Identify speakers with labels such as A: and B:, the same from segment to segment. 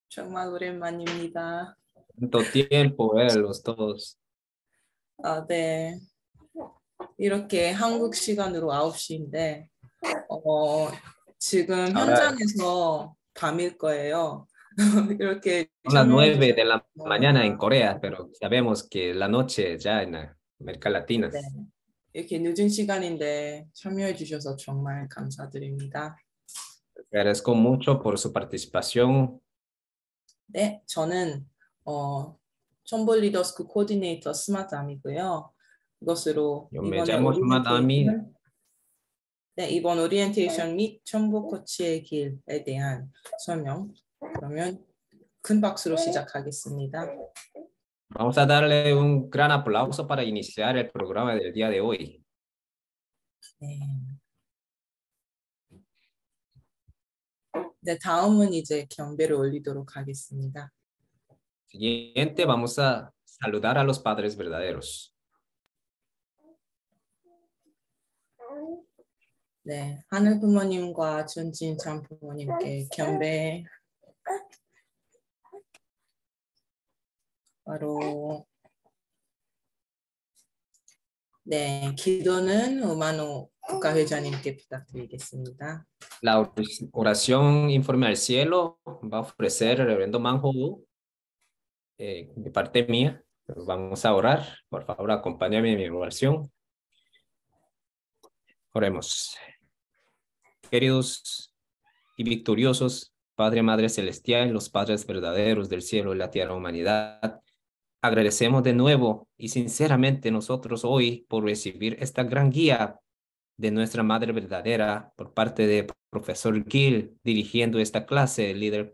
A: 정말 오랜만입니다.
B: Tanto tiempo verlos todos.
A: 네. 이렇게 한국 시간으로 9시인데, 지금
B: Ahora
A: 현장에서 밤일 거예요. 이렇게
B: son las
A: 참여해
B: 9
A: 주셔서
B: de la mañana en
A: 감사합니다.
B: Corea, pero sabemos que la noche ya en América Latina.
A: 네. 이렇게 늦은 시간인데 참여해 주셔서 정말 감사드립니다.
B: Agradezco mucho por su participación.
A: 네, 저는 첨볼 리더스쿨 코디네이터 스마트암이고요. 이것으로
B: Yo me
A: 이번에
B: llamo Samad Ami.
A: 네, 이번 오리엔테이션 및 첨보 코치의 길에 대한 설명. 그러면 큰 박수로 시작하겠습니다.
B: Vamos a darle un gran aplauso para iniciar el programa del día de hoy.
A: 네. 네, 다음은 이제 경배를 올리도록 하겠습니다.
B: Siguiente, vamos a saludar a los padres verdaderos.
A: 네, 하늘 부모님과 준진 참 부모님께 경배. 바로 네, 기도는 우마노 국가회장님께 부탁드리겠습니다.
B: La oración informe al cielo va a ofrecer el reverendo Manjo de parte mía. Vamos a orar. Por favor, acompáñame en mi oración. Oremos. Queridos y victoriosos Padre, Madre Celestial, los padres verdaderos del cielo y la tierra humanidad, agradecemos de nuevo y sinceramente nosotros hoy por recibir esta gran guía de nuestra Madre verdadera por parte de profesor Gil dirigiendo esta clase, líder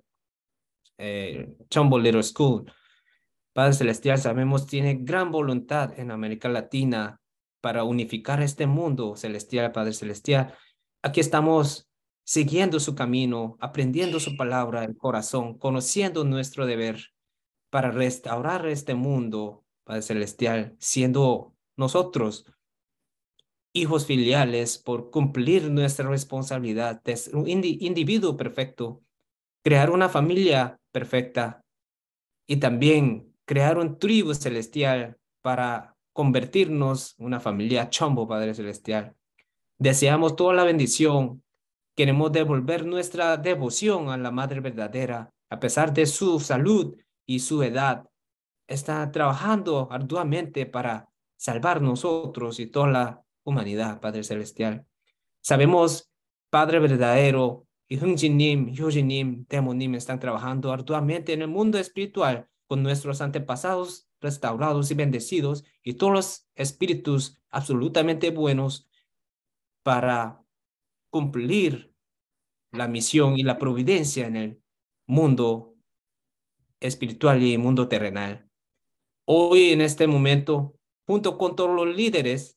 B: Chombo Little School. Padre Celestial, sabemos tiene gran voluntad en América Latina para unificar este mundo celestial, Padre Celestial. Aquí estamos siguiendo su camino, aprendiendo su palabra, el corazón, conociendo nuestro deber para restaurar este mundo, Padre Celestial, siendo nosotros hijos filiales por cumplir nuestra responsabilidad de ser un individuo perfecto, crear una familia perfecta y también crear un tribu celestial para convertirnos en una familia Chombo, Padre Celestial. Deseamos toda la bendición. Queremos devolver nuestra devoción a la Madre verdadera, a pesar de su salud y su edad. Está trabajando arduamente para salvar nosotros y toda la humanidad, Padre Celestial. Sabemos, Padre verdadero, y Hunjinim, Yojinim, Temonim están trabajando arduamente en el mundo espiritual con nuestros antepasados restaurados y bendecidos y todos los espíritus absolutamente buenos para cumplir la misión y la providencia en el mundo espiritual y el mundo terrenal. Hoy, en este momento, junto con todos los líderes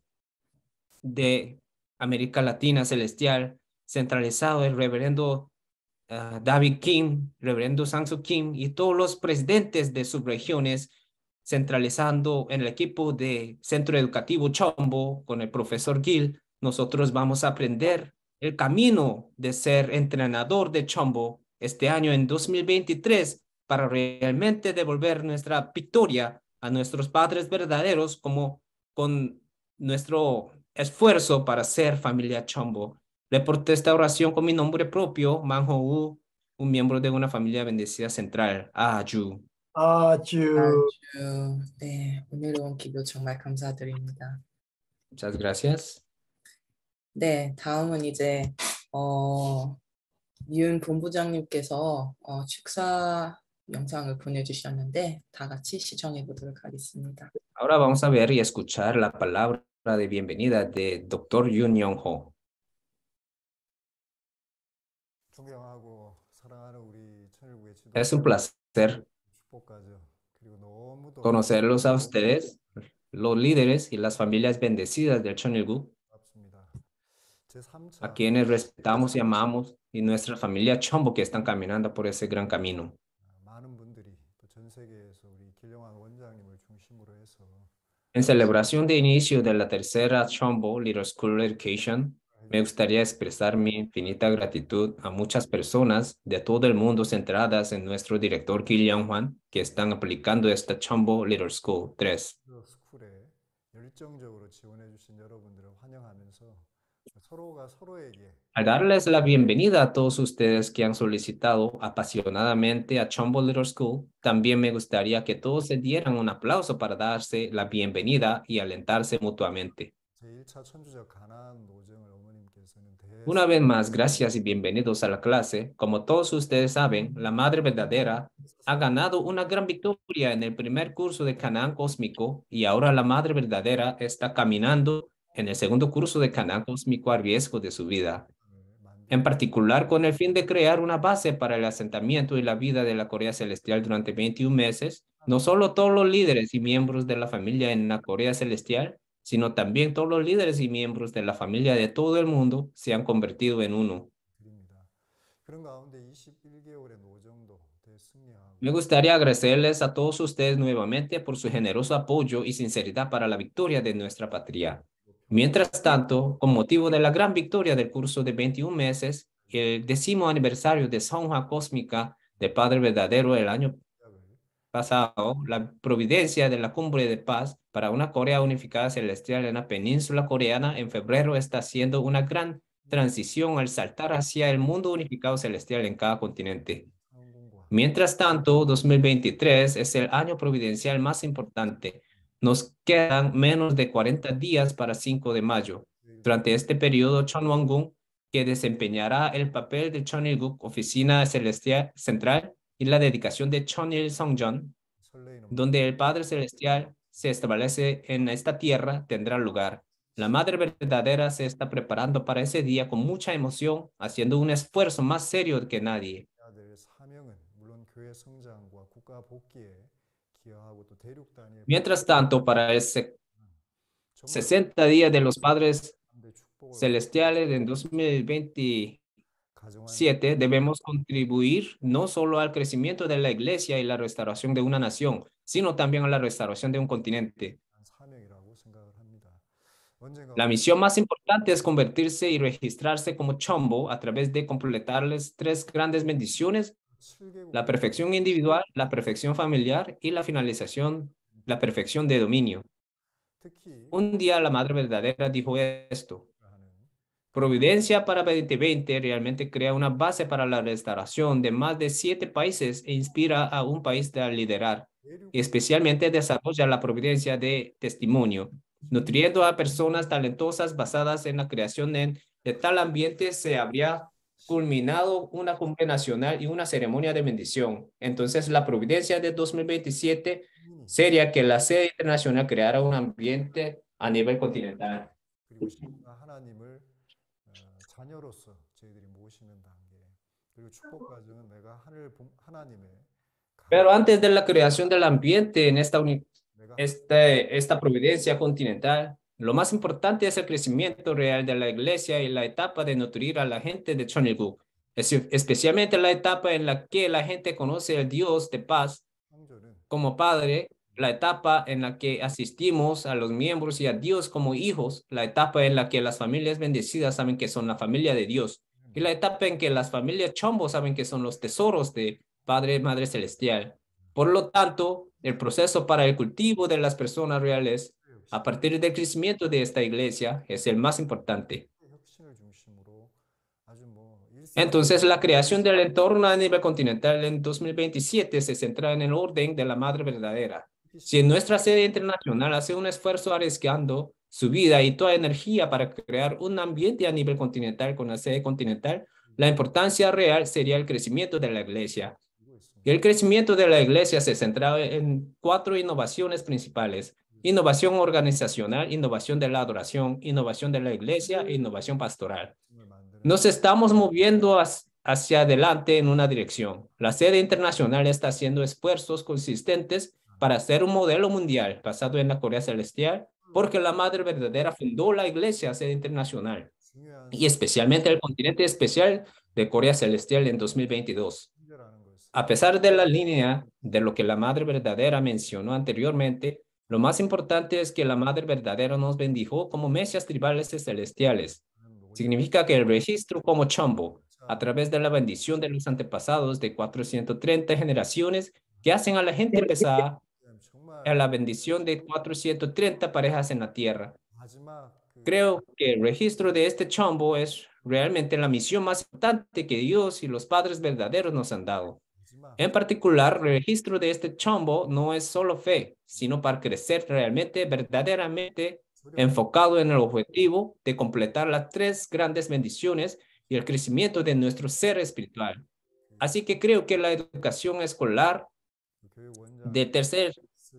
B: de América Latina Celestial, centralizado el reverendo David Kim, reverendo Sang-Soo Kim y todos los presidentes de subregiones, centralizando en el equipo de Centro Educativo Chombo con el profesor Gil, nosotros vamos a aprender el camino de ser entrenador de Chombo este año en 2023 para realmente devolver nuestra victoria a nuestros padres verdaderos como con nuestro esfuerzo para ser familia Chombo. Reporté esta oración con mi nombre propio, Manho, un miembro de una familia bendecida central, Aju.
C: 아주
A: 아주 네, 은혜로운 기도 정말 감사드립니다.
B: Muchas gracias.
A: 네, 다음은 이제 윤 본부장님께서 축사 영상을 보내주셨는데 다 같이 시청해 보도록 하겠습니다.
B: Ahora vamos a ver y escuchar la palabra de bienvenida de Dr. Yoon Young-ho.
C: 존경하고 사랑하는 우리 천일국의
B: Es un placer
C: 축복가죠. 그리고 너무도
B: conocerlos a ustedes, los líderes y las familias bendecidas del Chonilgu,
C: 반갑습니다. 제
B: a
C: 3차
B: quienes respetamos y amamos, y nuestra familia Chombo que están caminando por ese gran camino.
C: 많은 분들이 또 전 세계에서 우리 길영환 원장님을 중심으로 해서
B: En celebración de inicio de la tercera Chombo Little School Education, Me gustaría expresar mi infinita gratitud a muchas personas de todo el mundo centradas en nuestro director Kim Young-hwan, que están aplicando esta Chombo Little School 3.
C: 스쿨에 열정적으로 지원해 주신 여러분들을 환영하면서 서로가 서로에게
B: Al darles la bienvenida a todos ustedes que han solicitado apasionadamente a Chombo Little School, también me gustaría que todos se dieran un aplauso para darse la bienvenida y alentarse mutuamente.
C: 제1차 천주적 가나안 노정을 어머님께서는
B: Una vez más, gracias y bienvenidos a la clase. Como todos ustedes saben, la Madre Verdadera ha ganado una gran victoria en el primer curso de Canaán Cósmico y ahora la Madre Verdadera está caminando en el segundo curso de Canaán Cósmico a riesgo de su vida, en particular con el fin de crear una base para el asentamiento y la vida de la Corea Celestial durante 21 meses. No solo todos los líderes y miembros de la familia en la Corea Celestial, sino también todos los líderes y miembros de la familia de todo el mundo se han convertido en uno.
C: 드립니다. 그런 가운데 21개월의 노정도 대승리하고
B: Me gustaría agradecerles a todos ustedes nuevamente por su generoso apoyo y sinceridad para la victoria de nuestra patria. Mientras tanto, con motivo de la gran victoria del curso de 21 meses, el 10º aniversario de Sonja Cósmica del Padre Verdadero el año pasado, la providencia de la Cumbre de Paz para una Corea unificada celestial en la península coreana en febrero está haciendo una gran transición al saltar hacia el mundo unificado celestial en cada continente.
C: 상공과
B: Mientras tanto, 2023 es el año providencial más importante. Nos quedan menos de 40 días para 5 de mayo. Durante este periodo, Chon Won-gung, que desempeñará el papel de Chonil-guk, Oficina Celestial Central, y la dedicación de Chonil Songjeon,
C: 설레이는
B: donde el Padre Celestial se establece en esta tierra, tendrá lugar. La Madre Verdadera se está preparando para ese día con mucha emoción, haciendo un esfuerzo más serio que nadie.
C: 될 사명은 물론 교회 성장과 국가 복귀에 기여하고 또 대륙 단위의
B: Mientras tanto, para el
C: 정말
B: 60 días de los Padres
C: 대 축복을
B: Celestiales en 2027,
C: 가정한
B: debemos contribuir no solo al crecimiento de la iglesia y la restauración de una nación, sino también a la restauración de un continente.
C: 사명이라고 생각을 합니다. 언젠가
B: La misión más importante es convertirse y registrarse como Chombo a través de completarles 3 grandes bendiciones:
C: 7개국
B: la perfección individual, la perfección familiar y la finalización, la perfección de dominio.
C: 특히
B: Un día la Madre Verdadera dijo esto:
C: 하는
B: Providencia para 2020 realmente crea una base para la restauración de más de 7 países e inspira a un país a liderar. Especialmente desarrolla la providencia de testimonio, nutriendo a personas talentosas basadas en la creación de tal ambiente. Se habría culminado una cumbre nacional y una ceremonia de bendición. Entonces, la providencia de 2027 sería que la sede internacional creara un ambiente a nivel continental.
C: 그리고 신과 하나님을 자녀로서 저희들이 모시는 단계 그리고 축복 과정은 내가 하나님의
B: Pero antes de la creación del ambiente en
C: 내가
B: esta providencia continental, lo más importante es el crecimiento real de la iglesia y la etapa de nutrir a la gente de Chonilguk, especialmente la etapa en la que la gente conoce al Dios de paz
C: 창조는
B: como Padre, la etapa en la que asistimos a los miembros y a Dios como hijos, la etapa en la que las familias bendecidas saben que son la familia de Dios, y la etapa en que las familias Chombo saben que son los tesoros de Padre y Madre Celestial. Por lo tanto, el proceso para el cultivo de las personas reales a partir del crecimiento de esta iglesia es el más importante.
C: 혁신을 중심으로 아주
B: Entonces, la creación del entorno a nivel continental en 2027 se centra en el orden de la Madre Verdadera. Si nuestra sede internacional hace un esfuerzo arriesgando su vida y toda energía para crear un ambiente a nivel continental con la sede continental, la importancia real sería el crecimiento de la iglesia. Y el crecimiento de la iglesia se centra en 4 innovaciones principales: innovación organizacional, innovación de la adoración, innovación de la iglesia e innovación pastoral. Nos estamos moviendo hacia adelante en una dirección. La sede internacional está haciendo esfuerzos consistentes para hacer un modelo mundial basado en la Corea Celestial, porque la Madre Verdadera fundó la Iglesia Sede Internacional y especialmente el continente especial de Corea Celestial en 2022. A pesar de la línea de lo que la Madre Verdadera mencionó anteriormente, lo más importante es que la Madre Verdadera nos bendijo como mesias tribales y celestiales. Significa que el registro como Chambo, a través de la bendición de los antepasados de 430 generaciones, que hacen a la gente pesada, a la bendición de 430 parejas en la tierra.
C: 마지막
B: Creo que el registro de este Chambo es realmente la misión más importante que Dios y los padres verdaderos nos han dado.
C: 마지막
B: En particular, el registro de este Chambo no es solo fe, sino para crecer realmente, verdaderamente enfocado en el objetivo de completar las 3 grandes bendiciones y el crecimiento de nuestro ser espiritual. Así que creo que la educación escolar
C: 교육원장
B: de tercer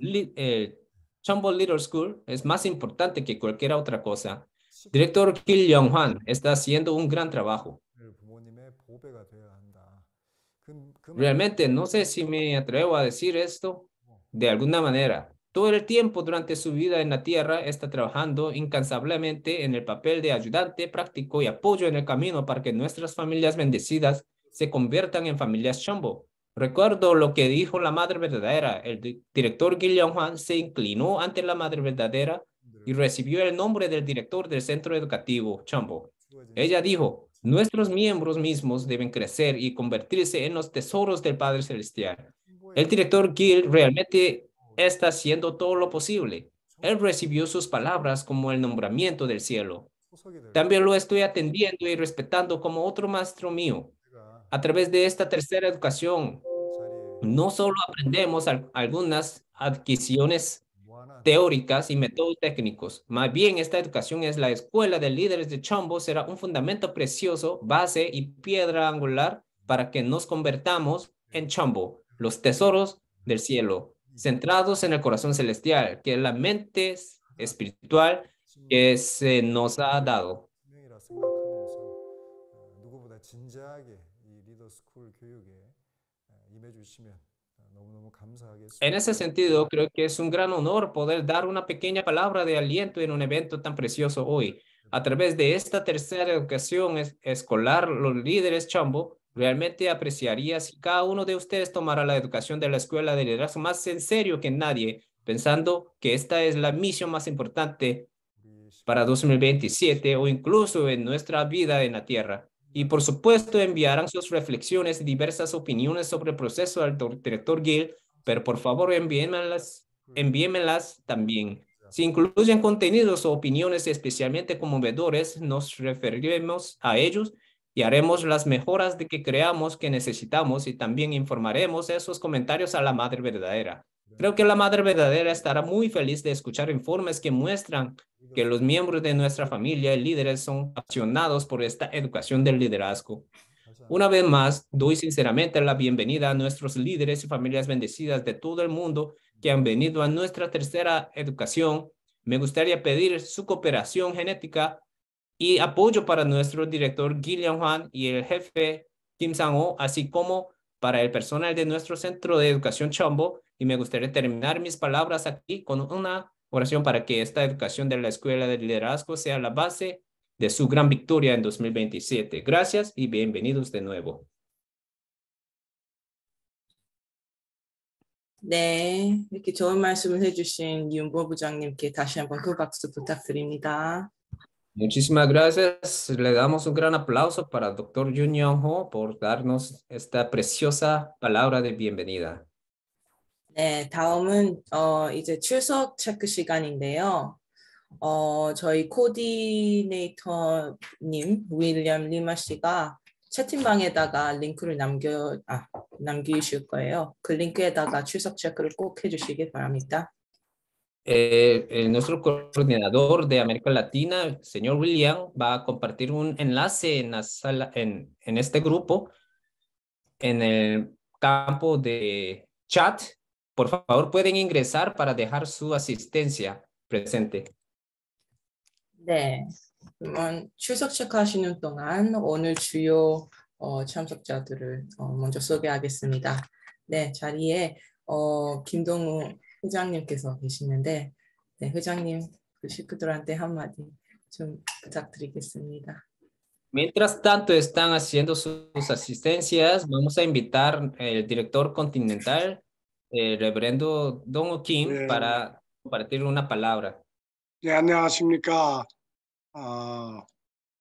B: Chambo Little School es más importante que cualquier otra cosa. Director Kim Young-hwan está haciendo un gran trabajo.
C: 부모님의 보배가 되어야 한다. 그
B: Realmente no sé si me atrevo a decir esto de alguna manera. Todo el tiempo durante su vida en la tierra está trabajando incansablemente en el papel de ayudante práctico y apoyo en el camino para que nuestras familias bendecidas se conviertan en familias Chambo. Recuerdo lo que dijo la Madre Verdadera. El director Kim Young-hwan se inclinó ante la Madre Verdadera y recibió el nombre del director del centro educativo Chambo. Ella dijo, nuestros miembros mismos deben crecer y convertirse en los tesoros del Padre Celestial. El director Gil realmente está haciendo todo lo posible. Él recibió sus palabras como el nombramiento del cielo. También lo estoy atendiendo y respetando como otro maestro mío. A través de esta tercera educación, no solo aprendemos algunas adquisiciones teóricas y métodos técnicos. Más bien, esta educación es la escuela de líderes de Chambo, será un fundamento precioso, base y piedra angular para que nos convertamos en Chambo, los tesoros del cielo, centrados en el corazón celestial, que es la mente espiritual que se nos ha dado.
C: 생명이라 생각하면서 누구보다 진지하게 이 리더 스쿨 교육에 임해 주시면 너무너무 감사하겠습니다.
B: En ese sentido, creo que es un gran honor poder dar una pequeña palabra de aliento en un evento tan precioso hoy. A través de esta tercera educación escolar, los líderes Chambo, realmente apreciaría si cada uno de ustedes tomara la educación de la escuela de liderazgo más en serio que nadie, pensando que esta es la misión más importante para 2027 o incluso en nuestra vida en la tierra. Y por supuesto enviarán sus reflexiones y diversas opiniones sobre el proceso al director Gil, pero por favor envíenmelas también. Si incluyen contenidos o opiniones especialmente conmovedores, nos referiremos a ellos y haremos las mejoras de que creamos que necesitamos y también informaremos esos comentarios a la Madre Verdadera. Creo que la Madre Verdadera estará muy feliz de escuchar informes que muestran que los miembros de nuestra familia y líderes son apasionados por esta educación del liderazgo. Una vez más, doy sinceramente la bienvenida a nuestros líderes y familias bendecidas de todo el mundo que han venido a nuestra tercera educación. Me gustaría pedir su cooperación genética y apoyo para nuestro director Kim Young-hwan y el jefe Kim Sang-ho, así como para el personal de nuestro centro de educación Chambo. Y me gustaría terminar mis palabras aquí con una oración para que esta educación de la Escuela de Liderazgo sea la base de su gran victoria en 2027. Gracias y bienvenidos de nuevo.
A: 네, 이렇게 좋은 말씀을 해주신 윤보 부장님께 다시 한번 큰 박수 부탁드립니다.
B: Muchísimas gracias. Le damos un gran aplauso para el Dr. Yoon Young-ho por darnos esta preciosa palabra de bienvenida.
A: 네, 다음은 이제 출석 체크 시간인데요. 저희 코디네이터님 윌리엄 리마 씨가 채팅방에다가 링크를 남기실 거예요. 그 링크에다가 출석 체크를 꼭 해주시기 바랍니다.
B: Nuestro coordinador de América Latina, señor William, va a compartir un enlace en la sala, en este grupo, en el campo de chat. Por favor, pueden ingresar para dejar su asistencia presente.
A: 네, 그러면 출석 체크하시는 동안 오늘 주요 참석자들을 먼저 소개하겠습니다. 네, 자리에 김동우 회장님께서 계시는데, 네, 회장님 그 식구들한테 한마디 좀 부탁드리겠습니다.
B: Mientras tanto están haciendo sus asistencias, vamos a invitar el director continental, el reverendo Dong Kim,
D: 네.
B: para compartir una palabra.
D: 네, 안녕하십니까.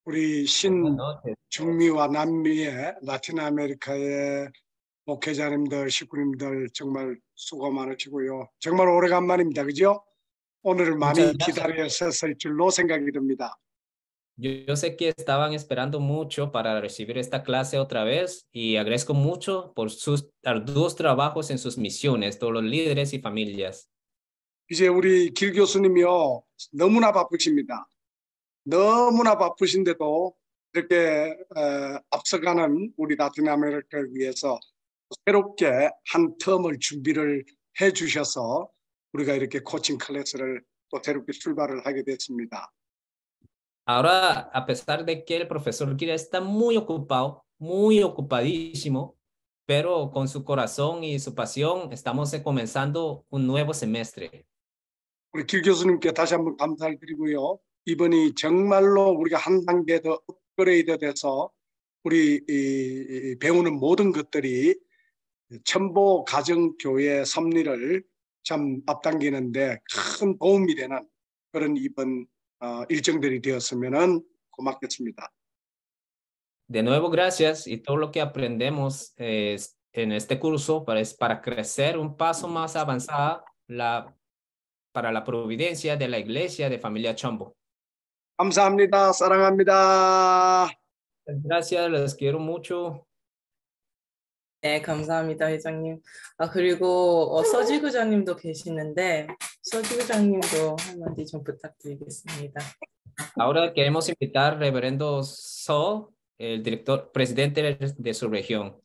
C: 우리
B: Buenas noches.
C: 신중미와 남미의 라틴 아메리카의 목회자님들, 식구님들 정말 수고 많으시고요. 정말 오래간만입니다. 그죠? 오늘을 많이
B: Muchas gracias.
C: 기다리셨을 줄로 생각이 듭니다.
B: Yo sé que estaban esperando mucho para recibir esta clase otra vez y agradezco mucho por sus arduos trabajos en sus misiones, todos los líderes y familias.
C: 이제 우리 길 교수님이요. 너무나 바쁘십니다. 너무나 바쁘신데도 이렇게 앞서가는 우리 라틴 아메리카를 위해서 새롭게 한 텀을 준비를 해 주셔서 우리가 이렇게 코칭 클래스를 또 새롭게 출발을 하게 됐습니다.
B: Ahora, a pesar de que el profesor Gira está muy ocupado, muy ocupadísimo, pero con su corazón y su pasión estamos comenzando un nuevo semestre.
C: 우리 길 교수님께 다시 한번 감사를 드리고요. 이번이 정말로 우리가 한 단계 더 업그레이드 돼서 우리 배우는 모든 것들이 첨보 가정교회 섭리를 참 앞당기는데 큰 도움이 되는 그런 이번 일정들이 되었으면 고맙겠습니다.
B: De nuevo, gracias y todo lo que aprendemos en este curso es para crecer un paso más avanzada para la providencia de la iglesia de familia Chombo.
C: 감사합니다. 사랑합니다.
B: Gracias, les quiero mucho.
A: 네, 감사합니다, 회장님. 그리고 서지구장님도 계시는데 서지구장님도 한마디 좀 부탁드리겠습니다.
B: Ahora queremos invitar al reverendo So, el director, presidente de su región.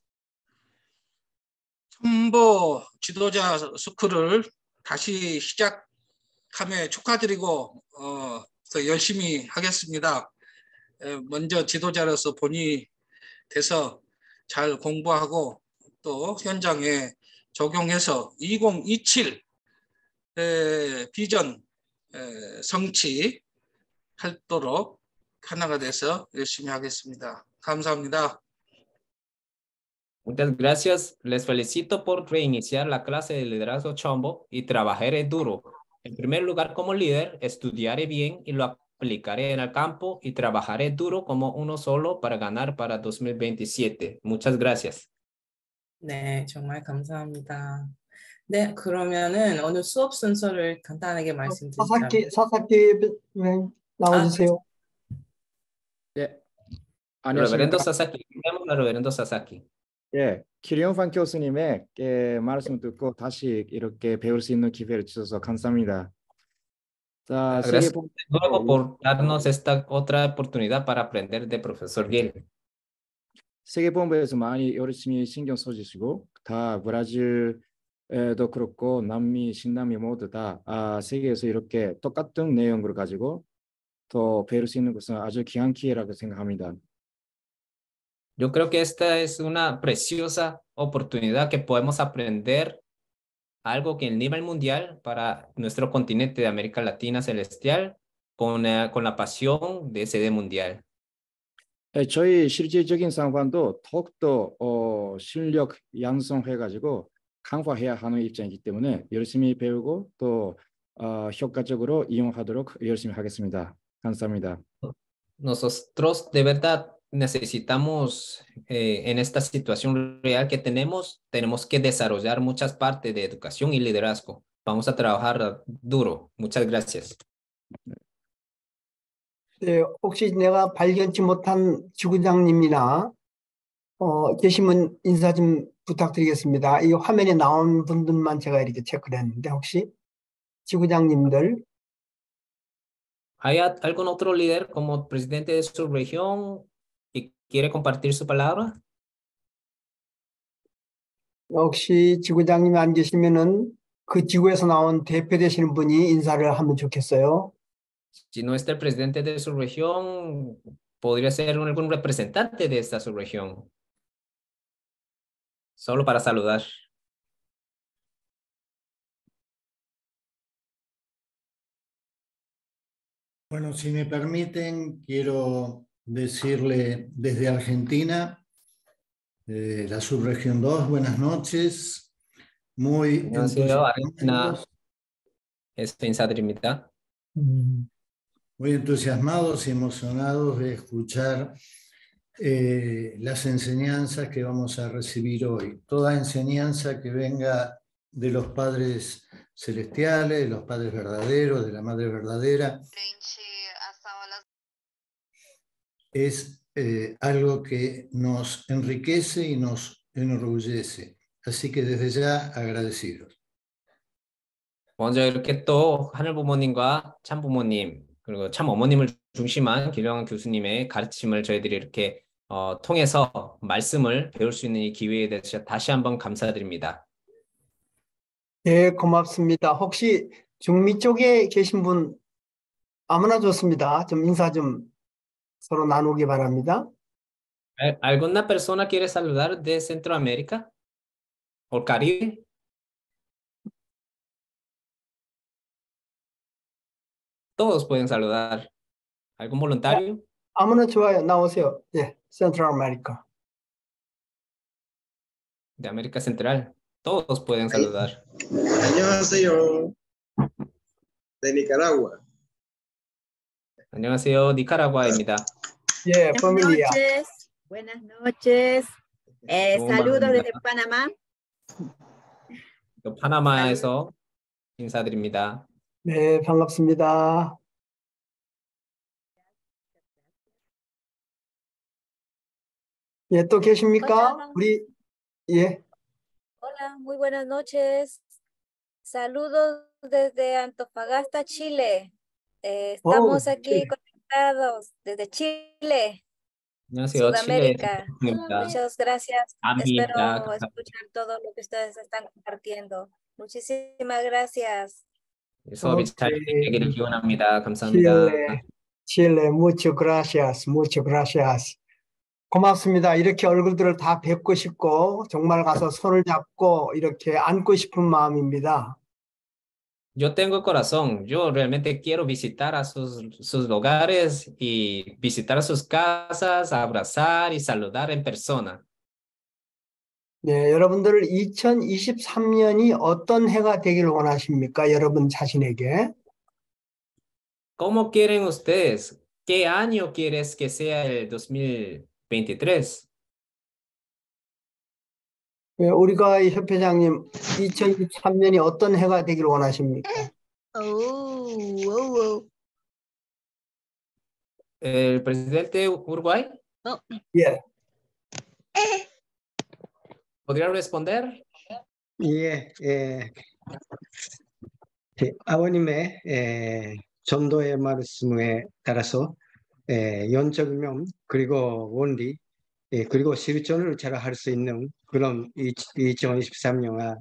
D: 첨보 지도자 스쿨을 다시 시작함에 축하드리고 더 열심히 하겠습니다. 먼저 지도자로서 본이 돼서 잘 공부하고 또 현장에 적용해서 2027 비전 성취하도록 하나가 돼서 열심히 하겠습니다. 감사합니다.
B: Muchas gracias. Les felicito por reiniciar la clase de liderazgo Chombo y trabajaré duro. En primer lugar, como líder, estudiaré bien y lo aplicaré en el campo y trabajaré duro como uno solo para ganar para 2027. Muchas gracias.
A: 네, 정말 감사합니다. 네, 그러면은 오늘 수업 순서를 간단하게 말씀드리자면
E: 사사키 나와주세요.
F: 예,
B: Reverendo
F: 안녕하십니까?
B: Sasaki. Tenemos al reverendo Sasaki.
F: 예, 기리온판 교수님의 말씀 듣고 다시 이렇게 배울 수 있는 기회를 주셔서 감사합니다. 자,
B: Gracias de nuevo por darnos esta otra oportunidad para aprender de profesor Gil.
F: 세계본부에서 많이 열심히 신경 써주시고 다 브라질도 그렇고 남미, 신남미 모두 다 세계에서 이렇게 똑같은 내용을 가지고 더 배울 수 있는 것은 아주 귀한 기회라고 생각합니다.
B: Yo creo que esta es una preciosa oportunidad que podemos aprender algo que a nivel mundial para nuestro continente de América Latina celestial con la pasión de sede mundial.
F: 저희 실질적인 상관도 더욱더 실력 양성해가지고 강화해야 하는 입장이기 때문에 열심히 배우고 또 효과적으로 이용하도록 열심히 하겠습니다. 감사합니다.
B: Nosotros de verdad necesitamos en esta situación real que tenemos que desarrollar muchas partes de educación y liderazgo. Vamos a trabajar duro. Muchas gracias.
E: 네, 혹시 내가 발견치 못한 지구장님이나 계시면 인사 좀 부탁드리겠습니다. 이 화면에 나온 분들만 제가 이렇게 체크를 했는데 혹시 지구장님들
B: ¿Hay algún otro líder como presidente de su región y quiere compartir su palabra?
E: 혹시 지구장님이 안 계시면은 그 지구에서 나온 대표 되시는 분이 인사를 하면 좋겠어요.
B: Si no está el presidente de su región, podría ser algún representante de esta subregión. Solo para saludar.
G: Bueno, si me permiten, quiero decirle desde Argentina, la subregión 2, buenas noches. Muy
B: 안녕하세요. 아르헨티나 인사드립니다.
G: muy entusiasmados y emocionados de escuchar las enseñanzas que vamos a recibir hoy. Toda enseñanza que venga de los padres celestiales, de los padres verdaderos, de la madre verdadera, es algo que nos enriquece y nos enorgullece. Así que desde ya agradecidos.
B: 먼저 이렇게 또 하늘 부모님과 참 부모님 그리고 참 어머님을 중심한 길영환 교수님의 가르침을 저희들이 이렇게 통해서 말씀을 배울 수 있는 이 기회에 대해서 다시 한번 감사드립니다.
E: 예, 고맙습니다. 혹시 중미 쪽에 계신 분 아무나 좋습니다. 좀 인사 좀 서로 나누기 바랍니다.
B: ¿Alguna persona quiere saludar de Centroamérica o Caribe? Todos pueden saludar. ¿Algún voluntario?
E: 아무나 좋아요. 나오세요. 예, Central America.
B: De América Central. Todos pueden saludar.
H: 안녕하세요. De Nicaragua.
B: 안녕하세요. 니카라과입니다.
E: 예, familia.
I: Buenas noches. Saludos desde Panamá.
B: 또 파나마에서 인사드립니다.
E: 네, 반갑습니다. 예, 또 계십니까?
J: Hola.
E: 우리 예.
J: Hola, muy buenas noches. Saludos desde Antofagasta, Chile. Estamos aquí
E: Chile.
J: conectados desde Chile,
B: 안녕하세요.
J: Sudamérica.
B: 칠레입니다.
J: Muchas gracias.
B: 아미입니다.
J: Espero escuchar todo lo que ustedes están compartiendo. Muchísimas gracias.
B: 수업이 잘
E: 오케이.
B: 되기를 기원합니다. 감사합니다.
E: 칠레, muchas gracias, muchas gracias. 고맙습니다. 이렇게 얼굴들을 다 뵙고 싶고 정말 가서 손을 잡고 이렇게 안고 싶은 마음입니다.
B: Yo tengo corazón. Yo realmente quiero visitar a sus lugares y visitar sus casas, abrazar y saludar en persona.
E: 네, 여러분들 2023년이 어떤 해가 되기를 원하십니까? 여러분 자신에게.
B: ¿Cómo quieren ustedes? ¿Qué año quieres que sea el 2023?
E: 예, 우리가 이 협회장님 2023년이 어떤 해가 되기를 원하십니까?
B: ¿El presidente de Uruguay?
E: 예.
B: ¿Podría responder?
K: 예, 아버님의 전도의 말씀에 따라서 영적 면 그리고 원리 그리고 실천을 잘 할 수 있는 그런 2023년가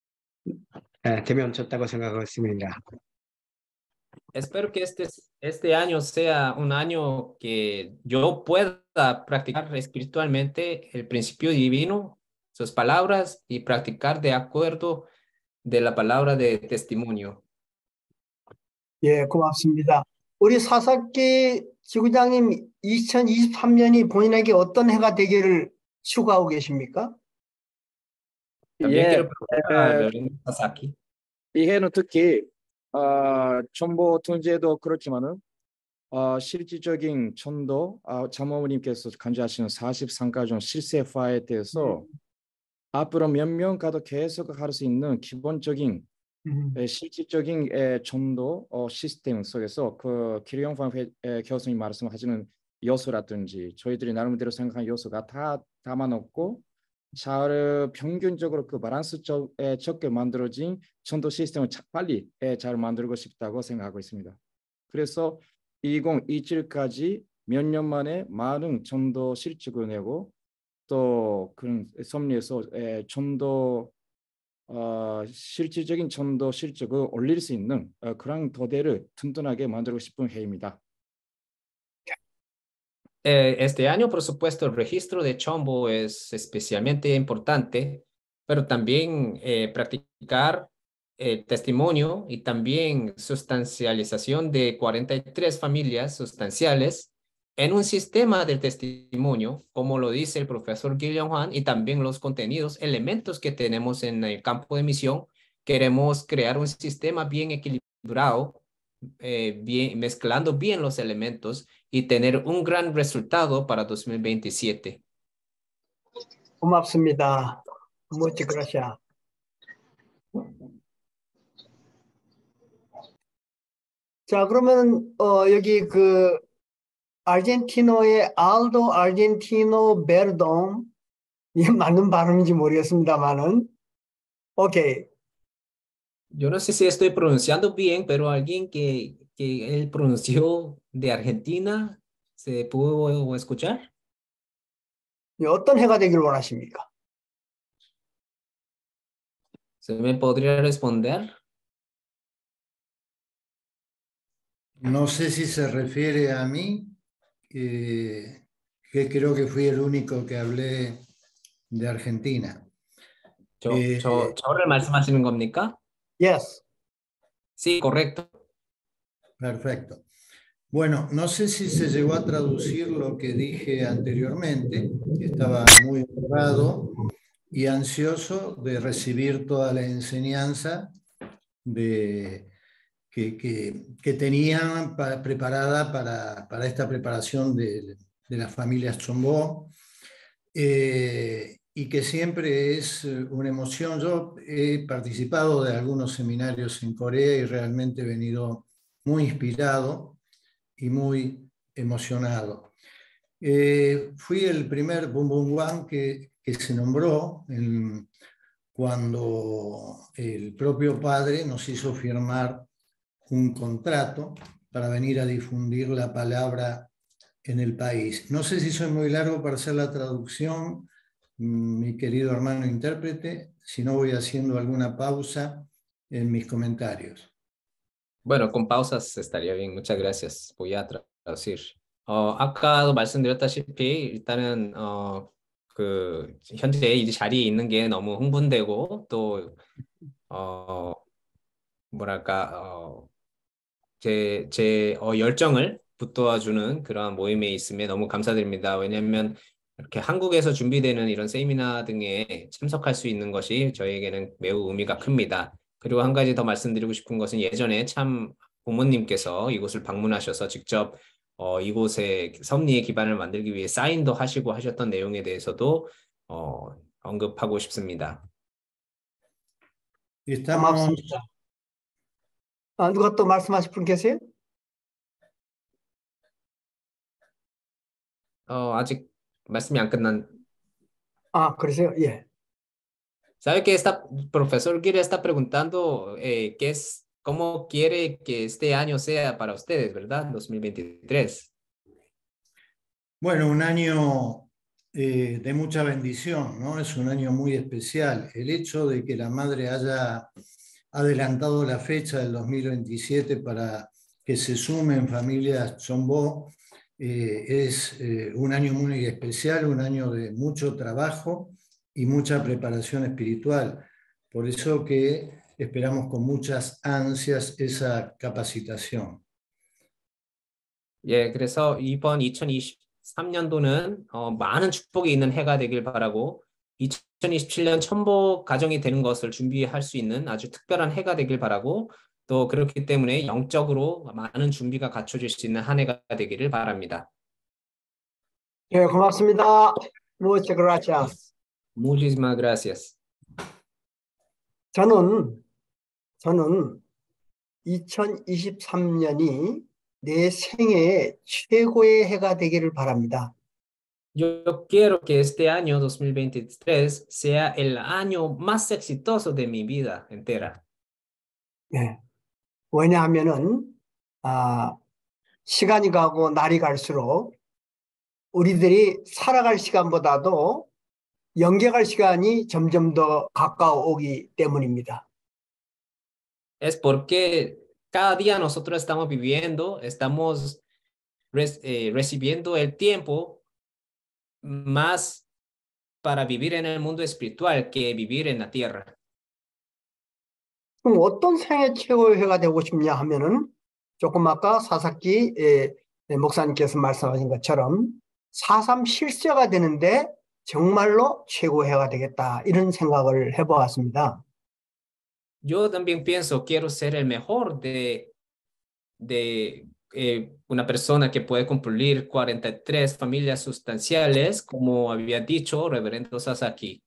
K: 되면 좋다고 생각하고 있습니다.
B: Espero que este año sea un año que yo pueda practicar espiritualmente el principio divino, sus palabras y practicar de acuerdo de la palabra de testimonio.
E: 예, 고맙습니다. 우리 사사기 지구장님 2023년이 본인에게 어떤 해가 되기를 추구하고 계십니까?
B: También
F: 예,
B: quiero preguntar a Lorenzo Sasaki.
F: 이 해는 특히 정보 통제도 그렇지만은 실질적인 전도, 장모님께서 간주하시는 43가정 실세화에 대해서 앞으로 몇 년가도 계속 할 수 있는 기본적인 실질적인 전도 시스템 속에서 그 기룡환 교수님 말씀하시는 요소라든지 저희들이 나름대로 생각한 요소가 다 담아놓고 잘 평균적으로 그 밸런스 적게 만들어진 전도 시스템을 빨리 잘 만들고 싶다고 생각하고 있습니다. 그래서 2027까지 몇 년 만에 많은 전도 실적을 내고 또 그런 섭리에서 전도 실질적인 전도 실적을 올릴 수 있는 그런 토대를 튼튼하게 만들고 싶은 해입니다.
B: Este año, por supuesto, el registro de Chombo es especialmente importante, pero también practicar el testimonio y también sustancialización de 43 familias sustanciales en un sistema de testimonio, como lo dice el profesor Guillermo Juan, y también los contenidos, elementos que tenemos en el campo de misión. Queremos crear un sistema bien equilibrado mezclando bien los elementos y tener un gran resultado para 2027.
E: 고맙습니다. Muchas gracias. 자, 그러면 여기 그 아르헨티노의 알도 아르헨티노 베르동, 이게 맞는 발음인지 모르겠습니다만은, 오케이.
B: Yo no sé si estoy pronunciando bien, pero alguien que él pronunció de Argentina, ¿se pudo escuchar?
E: 어떤 해가 되길 원하십니까?
B: ¿Se me podría responder?
G: No sé si se refiere a mí, que creo que fui el único que hablé de Argentina.
B: 저를 말씀하시는 겁니까?
E: Yes.
B: Sí, correcto.
G: Perfecto. Bueno, no sé si se llegó a traducir lo que dije anteriormente. Estaba muy honrado y ansioso de recibir toda la enseñanza que tenían preparada para esta preparación de las familias Chombó, y que siempre es una emoción. Yo he participado de algunos seminarios en Corea y realmente he venido muy inspirado y muy emocionado. Fui el primer Bum Bum Wan que se nombró cuando el propio padre nos hizo firmar un contrato para venir a difundir la palabra en el país. No sé si soy muy largo para hacer la traducción, mi querido hermano intérprete, si no voy haciendo alguna pausa en mis comentarios.
B: Bueno, con pausas estaría bien. Muchas gracias. Voy a traducir. 아까도 말씀드렸다시피 일단은 그 현재 이 자리에 있는 게 너무 흥분되고 또 뭐랄까 제 열정을 붙도와주는 그러한 모임에 있음에 너무 감사드립니다. 왜냐하면 이렇게 한국에서 준비되는 이런 세미나 등에 참석할 수 있는 것이 저에게는 매우 의미가 큽니다. 그리고 한 가지 더 말씀드리고 싶은 것은 예전에 참 부모님께서 이곳을 방문하셔서 직접 이곳에 섭리의 기반을 만들기 위해 사인도 하시고 하셨던 내용에 대해서도 언급하고 싶습니다.
E: 고맙습니다. 누가 또 말씀하실 분 계세요?
B: 아직 말씀이 안 끝난.
E: 그러세요? 예.
B: ¿Sabe que profesor quiere está preguntando cómo quiere que este año sea para ustedes, ¿verdad? 2023.
G: Bueno, un año de mucha bendición, ¿no? Es un año muy especial. El hecho de que la madre haya adelantado la fecha del 2027 para que se sumen familias Chombó es un año muy especial, un año de mucho trabajo y mucha preparación espiritual. Por eso que esperamos con muchas ansias esa capacitación.
B: 예, 그래서 이번 2023년도는 많은 축복이 있는 해가 되길 바라고 2027년 천복 가정이 되는 것을 준비할 수 있는 아주 특별한 해가 되길 바라고 또 그렇기 때문에 영적으로 많은 준비가 갖춰질 수 있는 한 해가 되기를 바랍니다.
E: 예, 고맙습니다. Muchas gracias.
B: Muchísimas gracias.
E: 저는 2023년이 내 생애의 최고의 해가 되기를 바랍니다.
B: Yo quiero que este año 2023 sea el año más exitoso de mi vida entera.
E: 예. 왜냐하면은 시간이 가고 날이 갈수록 우리들이 살아갈 시간보다도 영계갈 시간이 점점 더 가까워 오기 때문입니다.
B: Es porque cada día nosotros estamos viviendo, estamos recibiendo el tiempo más para vivir en el mundo espiritual que vivir en la tierra.
E: 그럼 어떤 생애 최고의 해가 되고 싶냐 하면은 조금 아까 사사키 목사님께서 말씀하신 것처럼 4.3 실세가 되는데 정말로 최고의 해가 되겠다 이런 생각을 해보았습니다.
B: Yo también pienso quiero ser el mejor de una persona que puede cumplir 43 familias sustanciales, como había dicho Reverendo Sasaki.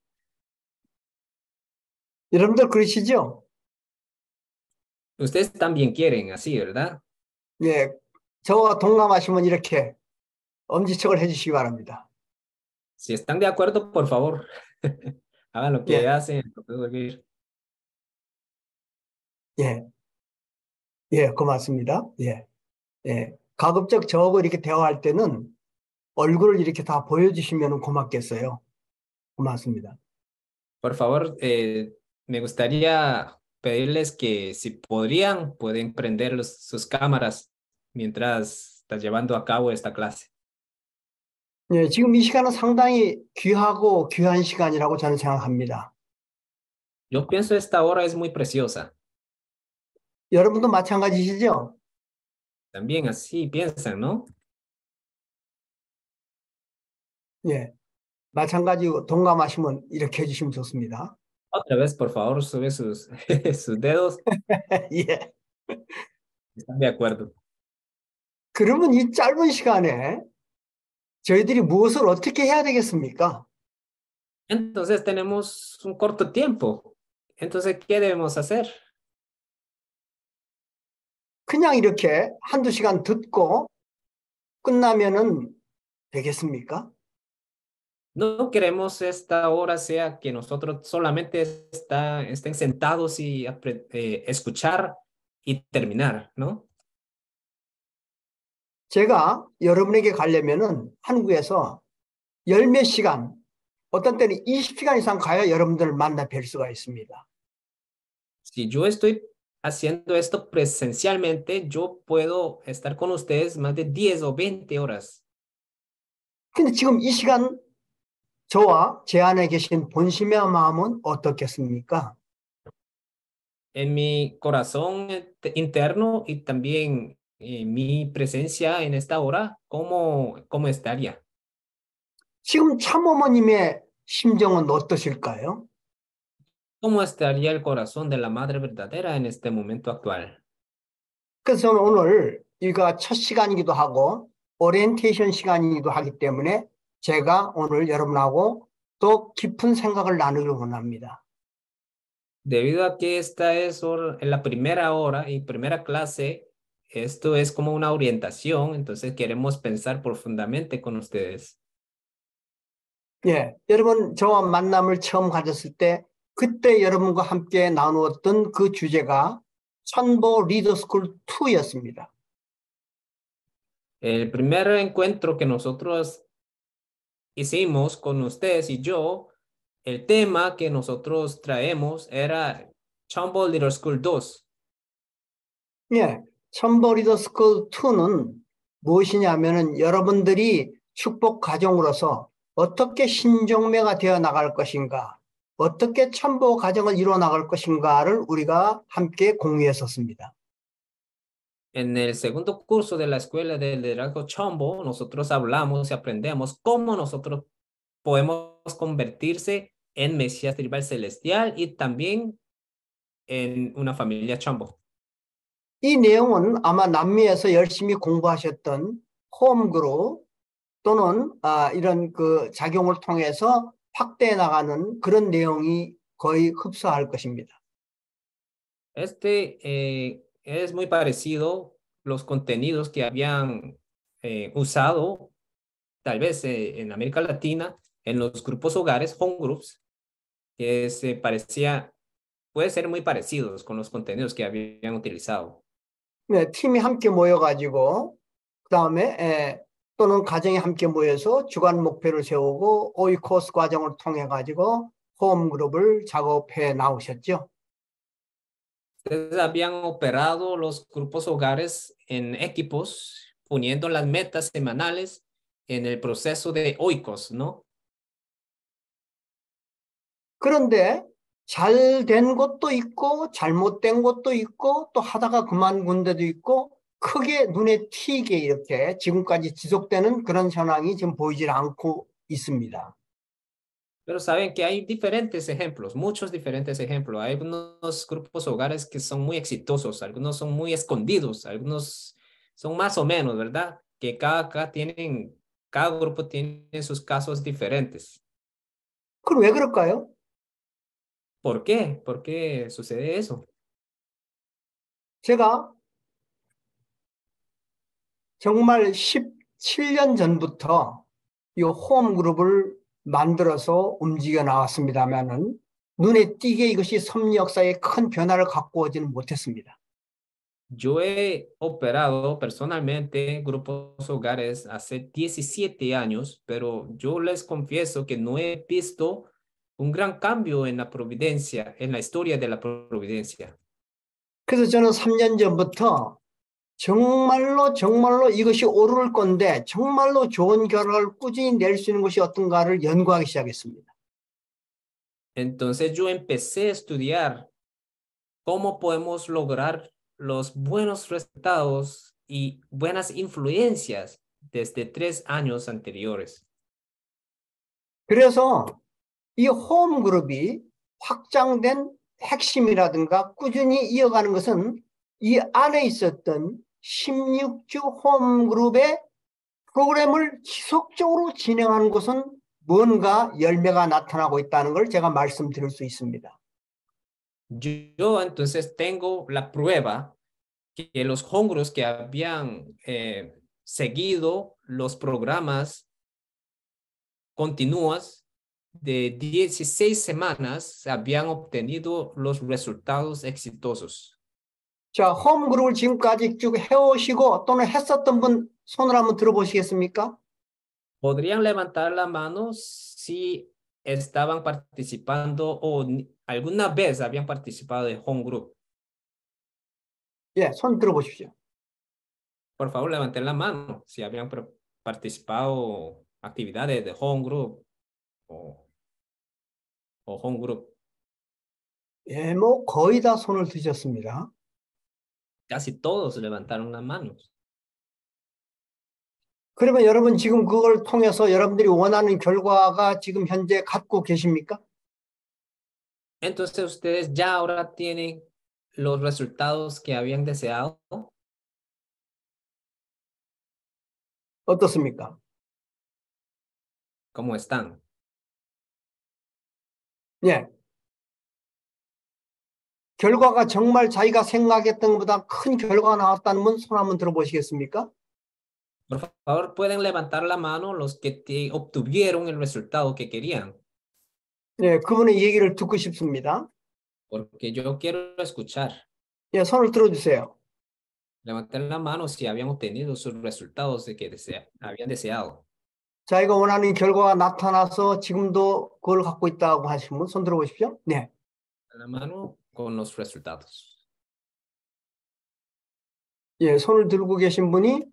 E: 여러분들 그러시죠?
B: Ustedes también quieren así, ¿verdad?
E: 예, 저와 동감하시면 이렇게 엄지척을 해주시기 바랍니다.
B: Si están de acuerdo, por favor, hagan lo que
E: 예,
B: hacen el profesor Gil.
E: 예, 예, 고맙습니다. 예, 예. 가급적 저하고 이렇게 대화할 때는 얼굴을 이렇게 다 보여주시면 고맙겠어요. 고맙습니다.
B: Por favor, me gustaría pedirles que si podrían, pueden prender sus cámaras mientras está llevando a cabo esta clase.
E: 예, 지금 이 시간은 상당히 귀하고 귀한 시간이라고 저는 생각합니다.
B: Yo pienso esta hora es muy preciosa.
E: 여러분도 마찬가지시죠?
B: También así piensan, ¿no?
E: 예, 마찬가지고 동감하시면 이렇게 해주시면 좋습니다.
B: Otra vez, por favor, sube sus, sus dedos.
E: 예.
B: Están de acuerdo.
E: 그러면 이 짧은 시간에 저희들이 무엇을 어떻게 해야 되겠습니까?
B: Entonces tenemos un corto tiempo. Entonces, ¿qué debemos hacer?
E: 그냥 이렇게 한두 시간 듣고 끝나면은 되겠습니까?
B: No queremos esta hora sea que nosotros solamente estén sentados y escuchar y terminar, ¿no?
E: 제가 여러분에게 가려면은 한국에서 열 몇 시간, 어떤 때는 20시간 이상 가야 여러분들을 만나 뵐 수가 있습니다.
B: Si yo estoy haciendo esto presencialmente, yo puedo estar con ustedes más de 10 o 20 horas.
E: 근데 지금 이 시간 저와 제 안에 계신 본심의 마음은 어떻겠습니까?
B: En mi corazón interno y también mi presencia en esta hora, ¿cómo estaría?
E: 지금 참어머님의 심정은 어떠실까요?
B: ¿Cómo estaría el corazón de la madre verdadera en este momento actual?
E: 그래서 저는 오늘 이거 첫 시간이기도 하고 오리엔테이션 시간이기도 하기 때문에 제가 오늘 여러분하고 또 깊은 생각을 나누길 원합니다.
B: Debido a que esta es en la primera hora y primera clase, esto es como una orientación, entonces queremos pensar profundamente con ustedes.
E: 예, 여러분 저와 만남을 처음 가졌을 때 그때 여러분과 함께 나누었던 그 주제가 천보 리더스쿨 2였습니다.
B: El primer encuentro que nosotros hicimos con ustedes y yo, el tema que nosotros traemos era Chombo Little School 2.
E: 예, 천보 리더스쿨 2는 무엇이냐면은 여러분들이 축복 가정으로서 어떻게 신종매가 되어 나갈 것인가, 어떻게 천보 가정을 이루어 나갈 것인가를 우리가 함께 공유했었습니다.
B: En el segundo curso de la escuela de liderazgo Chombo, nosotros hablamos y aprendemos cómo nosotros podemos convertirse en Mesías tribal celestial y también en una familia Chombo.
E: 이 내용은 아마 남미에서 열심히 공부하셨던 홈그룹 또는 이런 그 작용을 통해서 확대해 나가는 그런 내용이 거의 흡사할 것입니다.
B: Es muy parecido los contenidos que habían usado tal vez en América Latina en los grupos hogares, home groups, que puede ser muy parecidos con los contenidos que habían utilizado.
E: 네, 팀이 함께 모여가지고 그다음에 또는 가정이 함께 모여서 주간 목표를 세우고 오이코스 과정을 통해 가지고 홈그룹을 작업해 나오셨죠.
B: Ustedes habían operado los grupos hogares en equipos, poniendo las metas semanales en el proceso de oikos, ¿no?
E: 그런데 잘 된 것도 있고 잘못된 것도 있고 또 하다가 그만둔 데도 있고 크게 눈에 튀게 이렇게 지금까지 지속되는 그런 현황이 지금 보이질 않고 있습니다.
B: Pero saben que hay diferentes ejemplos, muchos diferentes ejemplos. Hay algunos grupos hogares que son muy exitosos, algunos son muy escondidos, algunos son más o menos, ¿verdad? Que cada grupo tiene sus casos diferentes.
E: 그럼 왜 그럴까요?
B: ¿Por qué? ¿Por qué sucede eso?
E: 제가 정말 17년 전부터 이 홈그룹을 만들어서 움직여 나왔습니다만은 눈에 띄게 이것이 섭리 역사에 큰 변화를 갖고 오지는 못했습니다.
B: Yo he operado personalmente grupos hogares hace 17 años, pero yo les confieso que no he visto un gran cambio en la providencia, en la historia de la providencia.
E: 그래서 저는 3년 전부터 정말로 이것이 오를 건데 정말로 좋은 결과를 꾸준히 낼 수 있는 것이 어떤가를 연구하기 시작했습니다.
B: Entonces yo empecé a estudiar cómo podemos lograr los buenos resultados y buenas influencias desde 3 años anteriores.
E: 그래서 이 홈그룹이 확장된 핵심이라든가 꾸준히 이어가는 것은 이 안에 있었던 16주 홈그룹의 프로그램을 지속적으로 진행하는 것은 뭔가 열매가 나타나고 있다는 걸 제가 말씀드릴 수 있습니다.
B: Yo entonces tengo la prueba que los hongros que habían seguido los programas continuos de 16 semanas habían obtenido los resultados exitosos.
E: 자, 홈그룹을 지금까지 쭉 해오시고 또는 했었던 분 손을 한번 들어보시겠습니까?
B: ¿Podrían levantar la mano si estaban participando o alguna vez habían participado de home group?
E: 예, 손 들어보십시오.
B: Por favor, levanten la mano si habían participado actividades de home group o home group.
E: 예, 뭐 거의 다 손을 드셨습니다.
B: Casi todos levantaron las manos.
E: 그러면 여러분 지금 그걸 통해서 여러분들이 원하는 결과가 지금 현재 갖고 계십니까?
B: Entonces, ¿ustedes ya ahora tienen los resultados que habían deseado?
E: 어떻습니까?
B: ¿Cómo están?
E: 예. 결과가 정말 자기가 생각했던 것보다 큰 결과가 나왔다는 분 손 한번 들어보시겠습니까?
B: Por favor, pueden levantar la mano los que obtuvieron el resultado que querían.
E: 예, 그분의 얘기를 듣고 싶습니다.
B: Porque yo quiero escuchar.
E: 예, 손을 들어주세요.
B: Levanten la mano si habían obtenido sus resultados de que habían deseado.
E: 자기가 원하는 결과가 나타나서 지금도 그걸 갖고 있다고 하시는 분 손 들어보십시오. 네.
B: La mano con los resultados.
E: 예, 손을 들고 계신 분이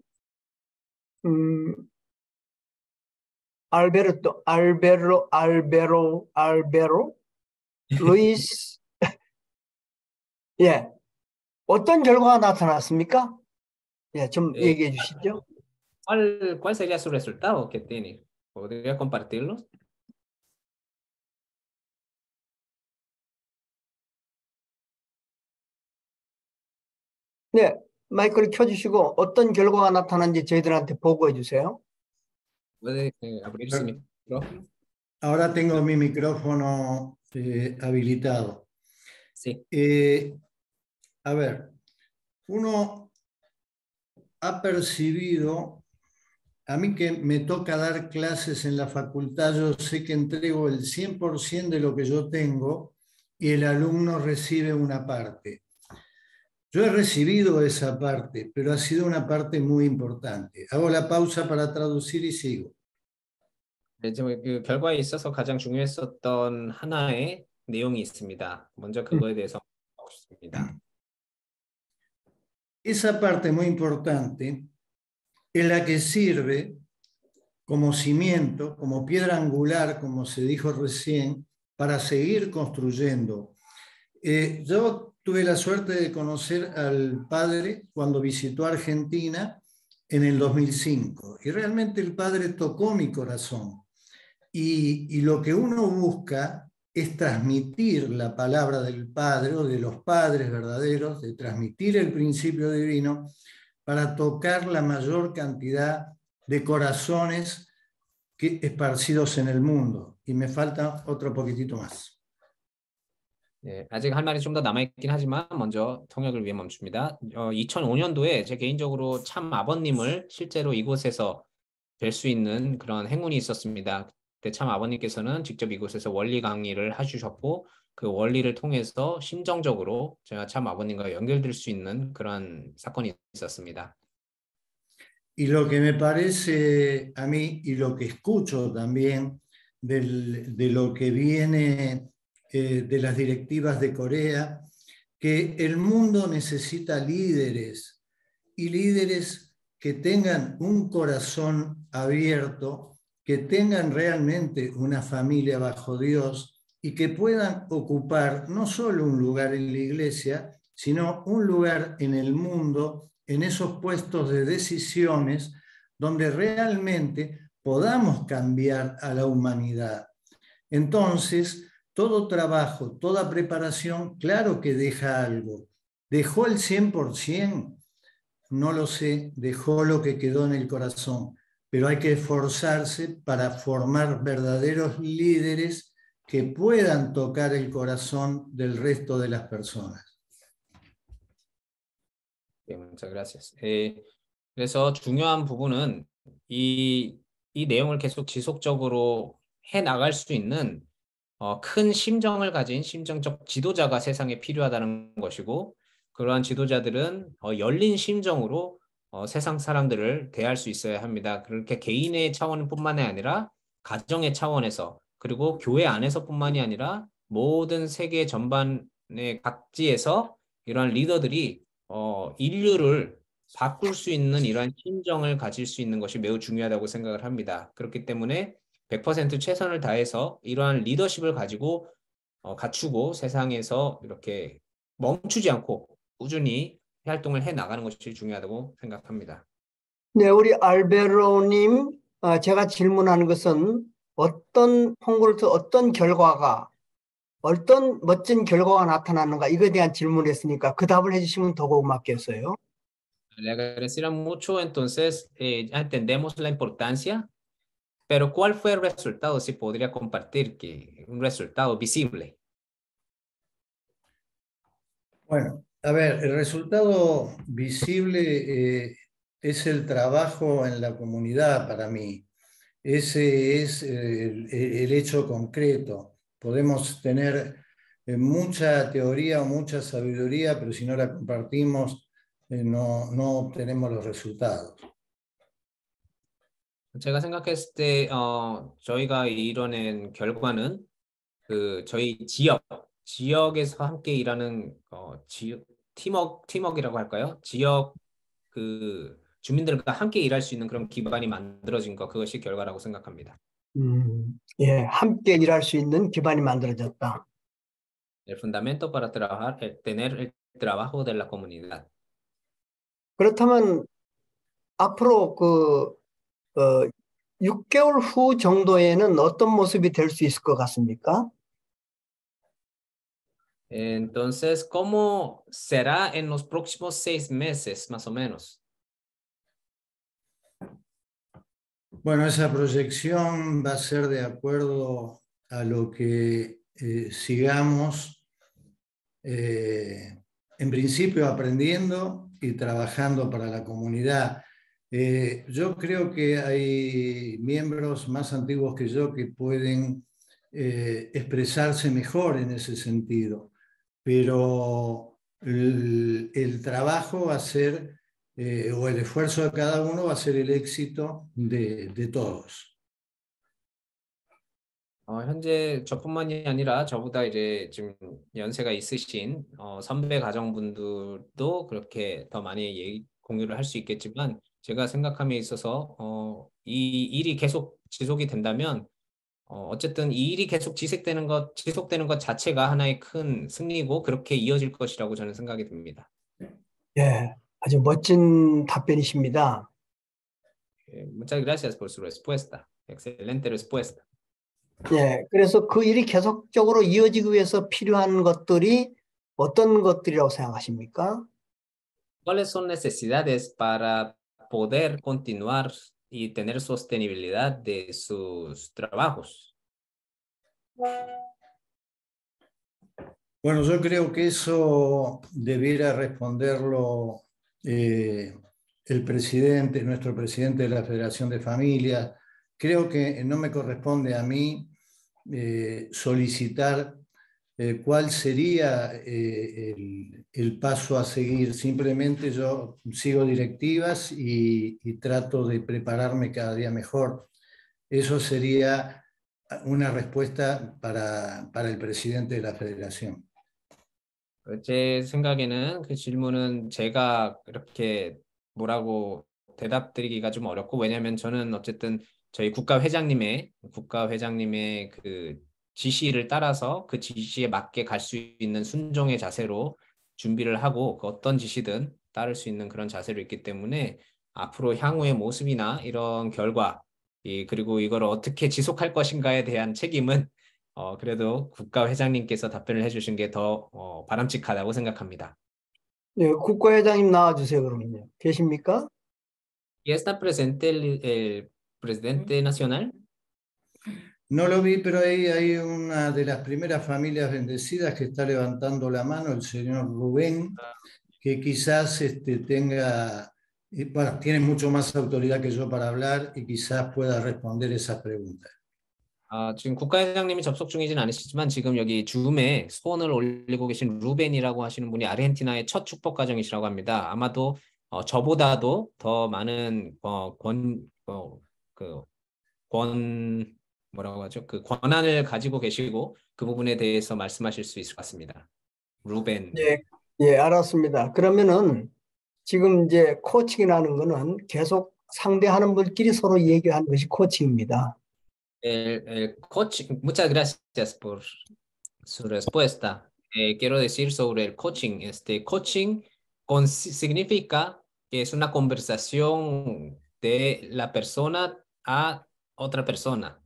E: 알베로, 루이스. 예, 어떤 결과가 나타났습니까? 예, 좀 얘기해 주시죠.
B: ¿Cuál sería su resultado que tiene? ¿Podría compartirlos?
E: 네, 마이크를 켜주시고 어떤 결과가 나타난지 저희들한테 보고해 주세요.
B: ¿Puede abrir su micrófono?
G: Ahora tengo mi micrófono habilitado.
B: Sí.
G: A ver, uno ha percibido, a mí que me toca dar clases en la facultad, yo sé que entrego el 100% de lo que yo tengo y el alumno recibe una parte. Yo he recibido esa parte, pero ha sido una parte muy importante. Hago la pausa para traducir y sigo.
B: 그 결과에 있어서 가장 중요했었던 하나의 내용이 있습니다. 먼저 그거에 대해서 하고 싶습니다.
G: Esa parte muy importante es la que sirve como cimiento, como piedra angular, como se dijo recién, para seguir construyendo. Yo tuve la suerte de conocer al padre cuando visitó Argentina en el 2005 y realmente el padre tocó mi corazón y lo que uno busca es transmitir la palabra del Padre o de los padres verdaderos, de transmitir el principio divino para tocar la mayor cantidad de corazones esparcidos en el mundo. Y me falta otro poquitito más.
B: 아직 할 말이 좀 더 남아있긴 하지만 먼저 통역을 위해 멈춥니다. 2005년도에 제 개인적으로 참 아버님을 실제로 이곳에서 뵐 수 있는 그런 행운이 있었습니다. 그때 참 아버님께서는 직접 이곳에서 원리 강의를 해주셨고 그 원리를 통해서 심정적으로 제가 참 아버님과 연결될 수 있는 그런 사건이 있었습니다.
G: Y lo que me parece a mí y lo que escucho también de lo que viene de las directivas de Corea, que el mundo necesita líderes y líderes que tengan un corazón abierto, que tengan realmente una familia bajo Dios y que puedan ocupar no solo un lugar en la iglesia, sino un lugar en el mundo, en esos puestos de decisiones donde realmente podamos cambiar a la humanidad. Entonces, todo trabajo, toda preparación, claro que deja algo. ¿Dejó el 100%? No lo sé, dejó lo que quedó en el corazón, pero hay que esforzarse para formar verdaderos líderes que puedan tocar el corazón del resto de las personas.
B: muchas gracias. 그래서 중요한 부분은 이 내용을 계속 지속적으로 해 나갈 수 있는 큰 심정을 가진 심정적 지도자가 세상에 필요하다는 것이고 그러한 지도자들은 열린 심정으로 세상 사람들을 대할 수 있어야 합니다. 그렇게 개인의 차원뿐만이 아니라 가정의 차원에서 그리고 교회 안에서뿐만이 아니라 모든 세계 전반의 각지에서 이러한 리더들이 인류를 바꿀 수 있는 이러한 심정을 가질 수 있는 것이 매우 중요하다고 생각을 합니다. 그렇기 때문에 100% 최선을 다해서 이러한 리더십을 가지고 갖추고 세상에서 이렇게 멈추지 않고 꾸준히 활동을 해 나가는 것이 중요하다고 생각합니다.
E: 네, 우리 알베로님, 제가 질문하는 것은 어떤 홍보를 통해 어떤 결과가 어떤 멋진 결과가 나타나는가 이거에 대한 질문을 했으니까 그 답을 해주시면 더 고맙겠어요.
B: Le agradecería mucho, entonces ya entendemos la importancia, pero ¿cuál fue el resultado? Si podría compartir que un resultado visible.
G: Bueno, a ver, el resultado visible es el trabajo en la comunidad para mí. Ese es el hecho concreto. Podemos tener mucha teoría o mucha sabiduría, pero si no la compartimos, no obtenemos los resultados.
B: 제가 생각했을 때 저희가 이뤄낸 결과는 그 저희 지역에서 함께 일하는 지역 팀워크이라고 할까요? 지역 그 주민들과 함께 일할 수 있는 그런 기반이 만들어진 것 그것이 결과라고 생각합니다.
E: 예, 함께 일할 수 있는 기반이 만들어졌다.
B: El fundamento para trabajar, tener el trabajo de la comunidad.
E: 그렇다면 앞으로 6개월 후 정도에는 어떤 모습이 될 수 있을 것 같습니까?
B: Entonces, ¿cómo será en los próximos 6 meses, más o menos?
G: Bueno, esa proyección va a ser de acuerdo a lo que sigamos, en principio aprendiendo y trabajando para la comunidad. Yo creo que hay miembros más antiguos que yo que pueden expresarse mejor en ese sentido, pero el trabajo va a ser, o el esfuerzo de cada uno va a ser el éxito de todos.
B: 현재 저뿐만이 아니라 저보다 이제 지금 연세가 있으신 선배 가정분들도 그렇게 더 많이 공유를 할 수 있겠지만 제가 생각함에 있어서 이 일이 계속 지속이 된다면 어쨌든 이 일이 계속 지속되는 것 자체가 하나의 큰 승리고 그렇게 이어질 것이라고 저는 생각이 듭니다.
E: 예, 아주 멋진 답변이십니다.
B: Muchas gracias por su respuesta. Excelente respuesta.
E: 예, 그래서 그 일이 계속적으로 이어지기 위해서 필요한 것들이 어떤 것들이라고 생각하십니까?
B: ¿Cuáles son necesidades para poder continuar y tener sostenibilidad de sus trabajos?
G: Bueno, yo creo que eso debiera responderlo el presidente, nuestro presidente de la Federación de Familias. Creo que no me corresponde a mí solicitar cuál sería el paso a seguir. Simplemente yo sigo directivas y trato de prepararme cada día mejor. Eso sería una respuesta para el presidente de la Federación.
B: 제 생각에는 그 질문은 제가 이렇게 뭐라고 대답드리기가 좀 어렵고, 왜냐하면 저는 어쨌든 저희 국가회장님의 그 지시를 따라서 그 지시에 맞게 갈 수 있는 순종의 자세로 준비를 하고, 그 어떤 지시든 따를 수 있는 그런 자세로 있기 때문에 앞으로 향후의 모습이나 이런 결과, 그리고 이걸 어떻게 지속할 것인가에 대한 책임은 그래도 국가회장님께서 답변을 해주신 게 더 바람직하다고 생각합니다.
E: 예, 국가회장님 나와주세요, 그러면요. 계십니까?
B: ¿Y está presente el presidente nacional?
G: No lo vi, pero ahí hay una de las primeras familias bendecidas que está levantando la mano, el señor Rubén, que quizás tenga, bueno, tiene mucho más autoridad que yo para hablar y quizás pueda responder esas preguntas.
B: 지금 국가회장님이 접속 중이진 않으시지만 지금 여기 줌에 소원을 올리고 계신 루벤이라고 하시는 분이 아르헨티나의 첫 축복 가정이시라고 합니다. 아마도 저보다도 더 많은 뭐라고 하죠? 그 권한을 가지고 계시고 그 부분에 대해서 말씀하실 수 있을 것 같습니다. 루벤.
E: 예, 예, 알았습니다. 그러면은 지금 이제 코칭이라는 거는 계속 상대하는 분끼리 서로 얘기하는 것이 코칭입니다.
B: El coaching, muchas gracias por su respuesta. Quiero decir sobre el coaching. Coaching significa que es una conversación de la persona a otra persona.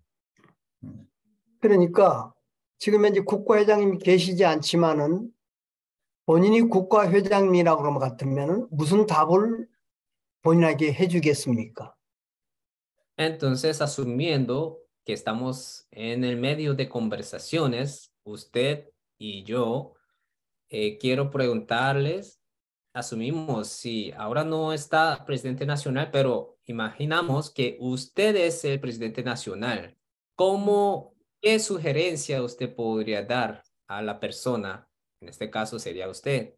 E: 그러니까 지금 현재 국가회장님이 계시지 않지만은 본인이 국가회장님이라고 그러면 같으면은 무슨 답을 본인에게 해주겠습니까?
B: Entonces, asumiendo que estamos en el medio de conversaciones, usted y yo, quiero preguntarles, asumimos, si ahora no está presidente nacional, pero imaginamos que usted es el presidente nacional, ¿qué sugerencia usted podría dar a la persona? En este caso sería usted.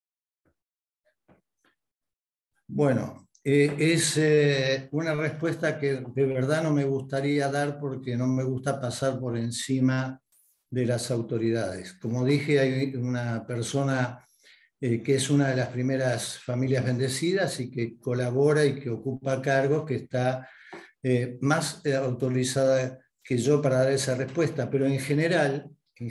G: Bueno, es una respuesta que de verdad no me gustaría dar porque no me gusta pasar por encima de las autoridades. Como dije, hay una persona que es una de las primeras familias bendecidas y que colabora y que ocupa cargos, que está más autorizada que yo para dar esa respuesta, pero en general,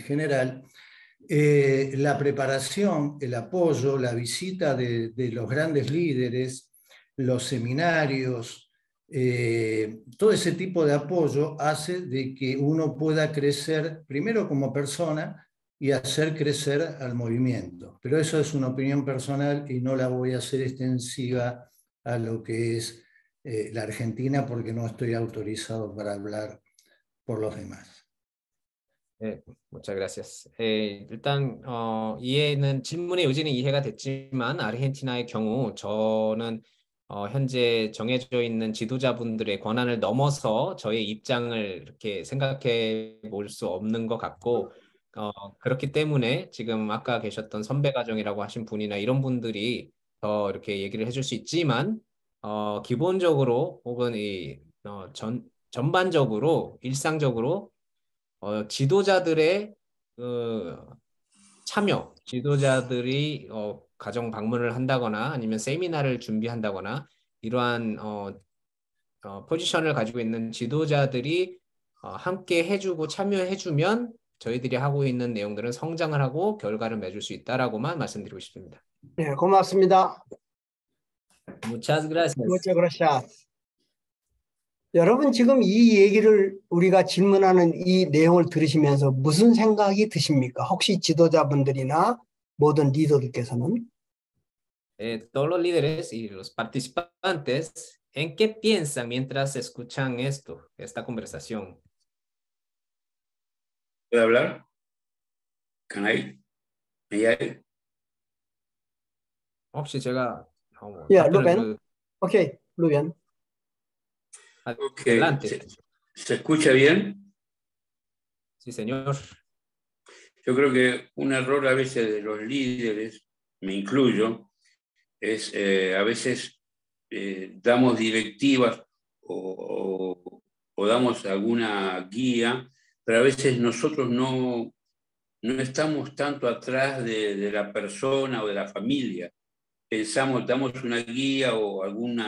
G: la preparación, el apoyo, la visita de los grandes líderes, los seminarios, todo ese tipo de apoyo hace de que uno pueda crecer primero como persona y hacer crecer al movimiento. Pero eso es una opinión personal y no la voy a hacer extensiva a lo que es la Argentina porque no estoy autorizado para hablar por los demás.
B: muchas gracias. 일단 질문의 의지는 이해가 됐지만 아르헨티나의 경우 저는 현재 정해져 있는 지도자분들의 권한을 넘어서 저의 입장을 이렇게 생각해 볼 수 없는 것 같고, 그렇기 때문에 지금 아까 계셨던 선배 가정이라고 하신 분이나 이런 분들이 더 이렇게 얘기를 해줄 수 있지만, 기본적으로 혹은 전반적으로 일상적으로 지도자들의 참여, 지도자들이 가정 방문을 한다거나 아니면 세미나를 준비한다거나 이러한 포지션을 가지고 있는 지도자들이 함께 해주고 참여해주면 저희들이 하고 있는 내용들은 성장을 하고 결과를 맺을 수 있다라고만 말씀드리고 싶습니다.
E: 네, 고맙습니다.
B: Muchas gracias.
E: Muchas gracias. 여러분 지금 이 얘기를 우리가 질문하는 이 내용을 들으시면서 무슨 생각이 드십니까? 혹시 지도자분들이나 모든 리더들께서는?
B: Todos los líderes y los participantes, ¿en qué piensan mientras escuchan esto, esta conversación?
L: ¿Puedo hablar? Can I? May I?
B: 혹시 제가
E: 예,
B: 답변을
E: 루벤. 오케이, 루벤.
B: adelante.
L: ¿Se escucha bien?
B: Sí, señor.
L: Yo creo que un error a veces de los líderes, me incluyo, es a veces damos directivas o damos alguna guía, pero a veces nosotros no estamos tanto atrás de la persona o de la familia. Pensamos, damos una guía o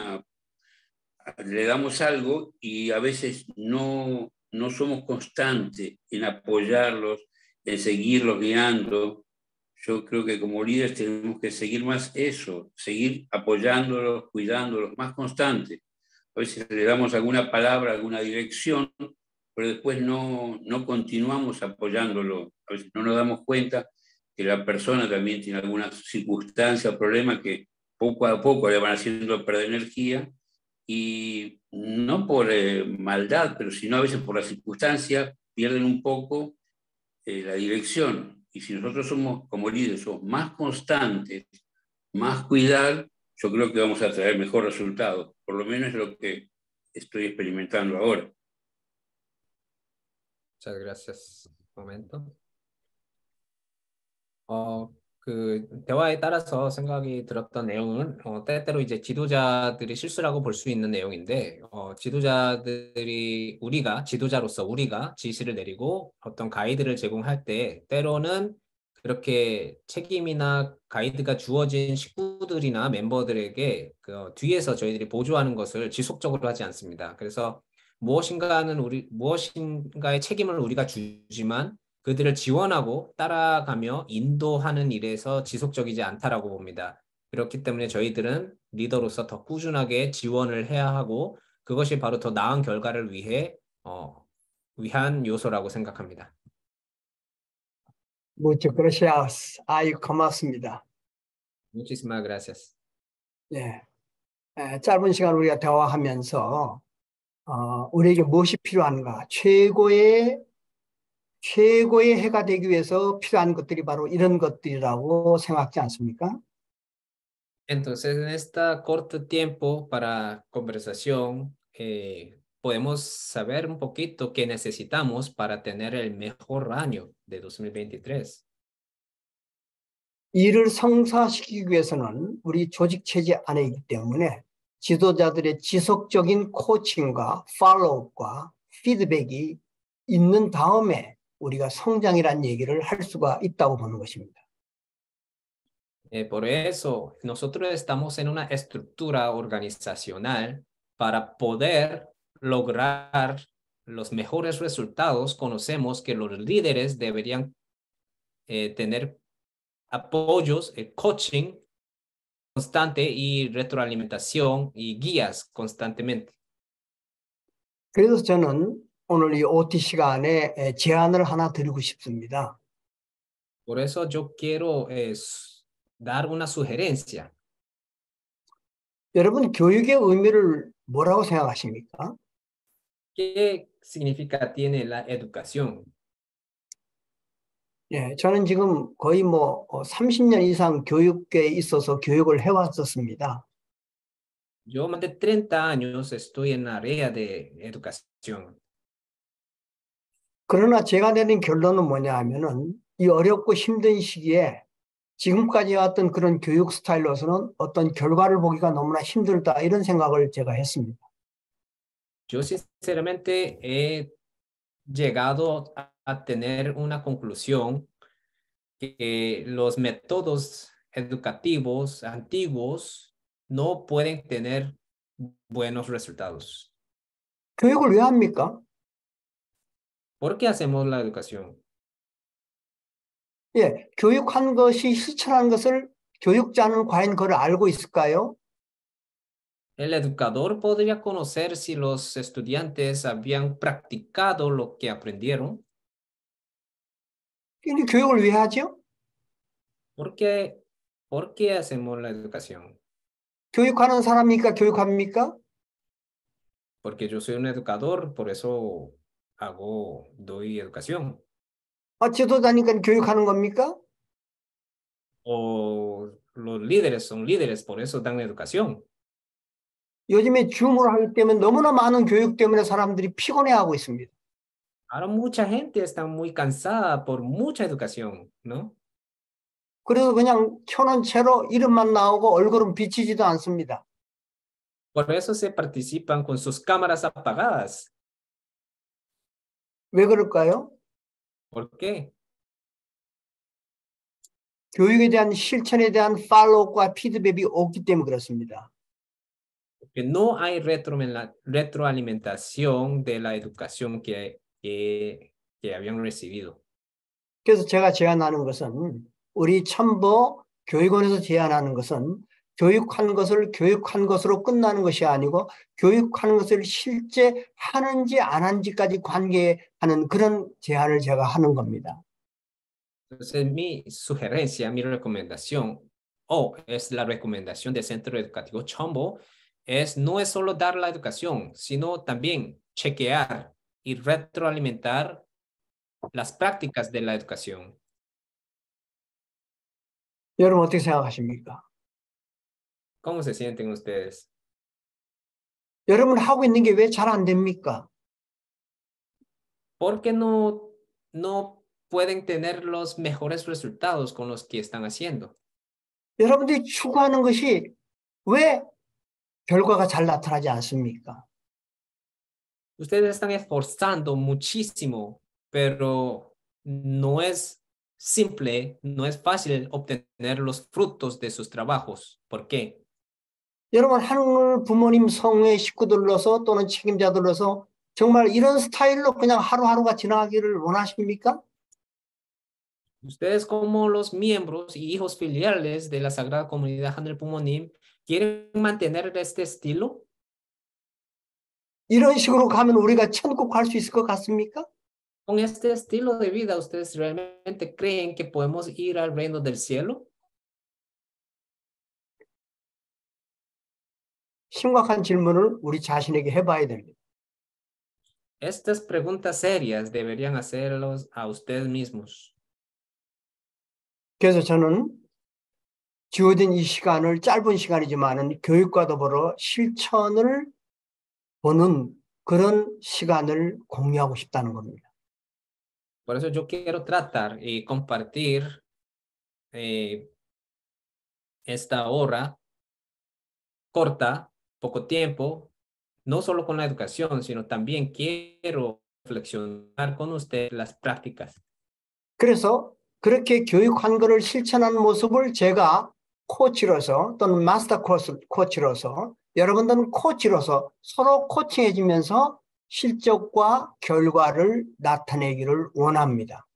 L: le damos algo y a veces no somos constantes en apoyarlos, en seguirlos guiando. Yo creo que como líderes tenemos que seguir más eso, seguir apoyándolos, cuidándolos, más constantes. A veces le damos alguna palabra, alguna dirección, pero después no continuamos apoyándolo. A veces no nos damos cuenta que la persona también tiene alguna circunstancia o problema que poco a poco le van haciendo perder energía, y no por maldad, pero sino a veces por las circunstancias pierden un poco la dirección. Y si nosotros somos, como líderes, somos más constantes, más cuidar, yo creo que vamos a traer mejor resultado. Por lo menos es lo que estoy experimentando ahora.
B: Muchas gracias. Un momento. 그 대화에 따라서 생각이 들었던 내용은 때때로 이제 지도자들이 실수라고 볼 수 있는 내용인데 지도자들이 지도자로서 우리가 지시를 내리고 어떤 가이드를 제공할 때 때로는 그렇게 책임이나 가이드가 주어진 식구들이나 멤버들에게 그 뒤에서 저희들이 보조하는 것을 지속적으로 하지 않습니다. 그래서 무엇인가의 책임을 우리가 주지만 그들을 지원하고 따라가며 인도하는 일에서 지속적이지 않다라고 봅니다. 그렇기 때문에 저희들은 리더로서 더 꾸준하게 지원을 해야 하고 그것이 바로 더 나은 결과를 위한 요소라고 생각합니다.
E: Muchas gracias. 아유, 고맙습니다.
B: Muchísimas gracias.
E: 예, 짧은 시간 우리가 대화하면서 우리에게 무엇이 필요한가? 최고의 해가 되기 위해서 필요한 것들이 바로 이런 것들이라고 생각하지 않습니까?
B: Entonces, en este corto tiempo para conversación, podemos saber un poquito qué necesitamos para tener el mejor año de 2023.
E: 이를 성사시키기 위해서는 우리 조직 체제 안에 있기 때문에 지도자들의 지속적인 코칭과 팔로우업과 피드백이 있는 다음에 우리가 성장이라는 얘기를 할 수가 있다고 보는 것입니다.
B: Por eso, nosotros estamos en una estructura organizacional para poder lograr los mejores resultados. Conocemos que los líderes deberían tener apoyos, coaching constante y retroalimentación y guías constantemente.
E: 그래서 저는 오늘 이 OT 시간에 제안을 하나 드리고 싶습니다.
B: Por eso yo quiero dar una sugerencia.
E: 여러분 교육의 의미를 뭐라고 생각하십니까?
B: ¿Qué significa tiene la educación?
E: 예, 저는 지금 거의 30년 이상 교육계에 있어서 교육을 해왔었습니다.
B: Yo más de 30 años estoy en la área de educación.
E: 그러나 제가 내린 결론은 뭐냐 하면은 이 어렵고 힘든 시기에 지금까지 왔던 그런 교육 스타일로서는 어떤 결과를 보기가 너무나 힘들다 이런 생각을 제가 했습니다.
B: Yo sinceramente he llegado a tener una conclusión que los métodos educativos antiguos no pueden tener buenos resultados.
E: 교육을 왜 합니까?
B: ¿Por qué hacemos la educación?
E: 예, 교육한 것이 실천한 것을 교육자는 과연 그걸 알고 있을까요?
B: El educador podría conocer si los estudiantes habían practicado lo que aprendieron.
E: 근데 교육을 왜 하죠?
B: ¿Por qué hacemos la educación?
E: 교육하는 사람이니까 교육합니까?
B: Porque yo soy un educador, por eso doy educación.
E: 지도자니까 교육하는 겁니까?
B: O los líderes son líderes, por eso dan educación.
E: 요즘에 줌으로 하기 때문에 너무나 많은 교육 때문에 사람들이 피곤해하고 있습니다.
B: Ahora mucha gente está muy cansada por mucha educación, ¿no?
E: 그래서 그냥 켜놓은 채로 이름만 나오고 얼굴은 비치지도 않습니다.
B: Por eso se participan con sus cámaras apagadas.
E: 왜 그럴까요?
B: ¿Por qué?
E: 교육에 대한 실천에 대한 팔로우과 피드백이 없기 때문에 그렇습니다.
B: Porque no hay retroalimentación de la educación que habían recibido.
E: 그래서 제가 제안하는 것은 우리 첨보 교육원에서 제안하는 것은 교육한 것을 교육한 것으로 끝나는 것이 아니고 교육하는 것을 실제 하는지 안 하는지까지 관계하는 그런 제안을 제가 하는 겁니다.
B: Entonces mi sugerencia, mi recomendación, es la recomendación del Centro Educativo Chombo, no es solo dar la educación, sino también chequear y retroalimentar las prácticas de la educación.
E: 여러분 어떻게 생각하십니까?
B: ¿Cómo se sienten ustedes?
E: 여러분 하고 있는 게 왜 잘 안 됩니까?
B: ¿Por qué no pueden tener los mejores resultados con los que están haciendo?
E: 여러분들이 추구하는 것이 왜 결과가 잘 나타나지 않습니까?
B: Ustedes están esforzando muchísimo, pero no es simple, no es fácil obtener los frutos de sus trabajos. ¿Por qué?
E: 여러분 하늘 부모님 성의 식구들로서 또는 책임자들로서 정말 이런 스타일로 그냥 하루하루가 지나가기를 원하십니까?
B: Ustedes como los miembros y hijos filiales de la Sagrada Comunidad Hanel Pumonim, ¿quieren mantener este estilo?
E: 이런 식으로 가면 우리가 천국 갈 수 있을 것 같습니까?
B: Con este estilo de vida, ¿ustedes realmente creen que podemos ir al reino del cielo?
E: 심각한 질문을 우리 자신에게 해봐야 됩니다.
B: Estas preguntas serias deberían hacerlos a ustedes mismos.
E: 그래서 저는 주어진 이 시간을 짧은 시간이지만은 교육과 더불어 실천을 보는 그런 시간을 공유하고 싶다는 겁니다.
B: Por eso yo quiero tratar y compartir esta hora corta, poco tiempo, no solo con la educación, sino también quiero reflexionar con usted las prácticas.
E: 그래서 그렇게 교육한 것을 실천하는 모습을 제가 코치로서 또는 마스터 코치로서 여러분들은 코치로서 서로 코칭해주면서 실적과 결과를 나타내기를 원합니다.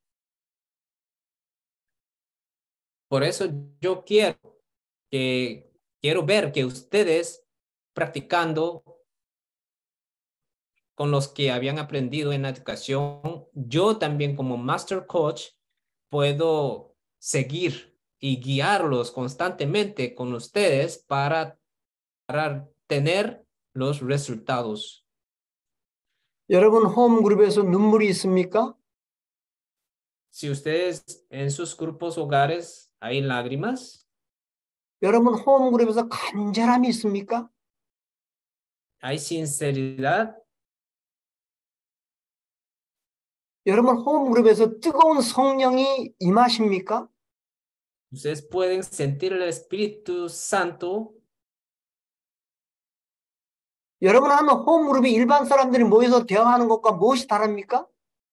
B: Por eso yo quiero ver que ustedes practicando con los que habían aprendido en la educación, yo también como master coach puedo seguir y guiarlos constantemente con ustedes para tener los resultados.
E: 여러분 홈그룹에서 눈물이 있습니까?
B: Si ustedes en sus grupos hogares hay lágrimas.
E: 여러분 홈그룹에서 간절함이 있습니까?
B: Hay sinceridad.
E: 여러분 홈그룹에서 뜨거운 성령이 임하십니까?
B: Ustedes pueden sentir el Espíritu Santo.
E: 여러분 하는 홈그룹이 일반 사람들이 모여서 대화하는 것과 무엇이 다릅니까?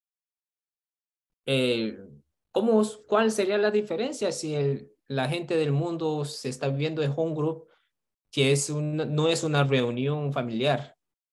B: ¿Cuál sería la diferencia si la gente del mundo se está viviendo en home group, que no es una reunión familiar?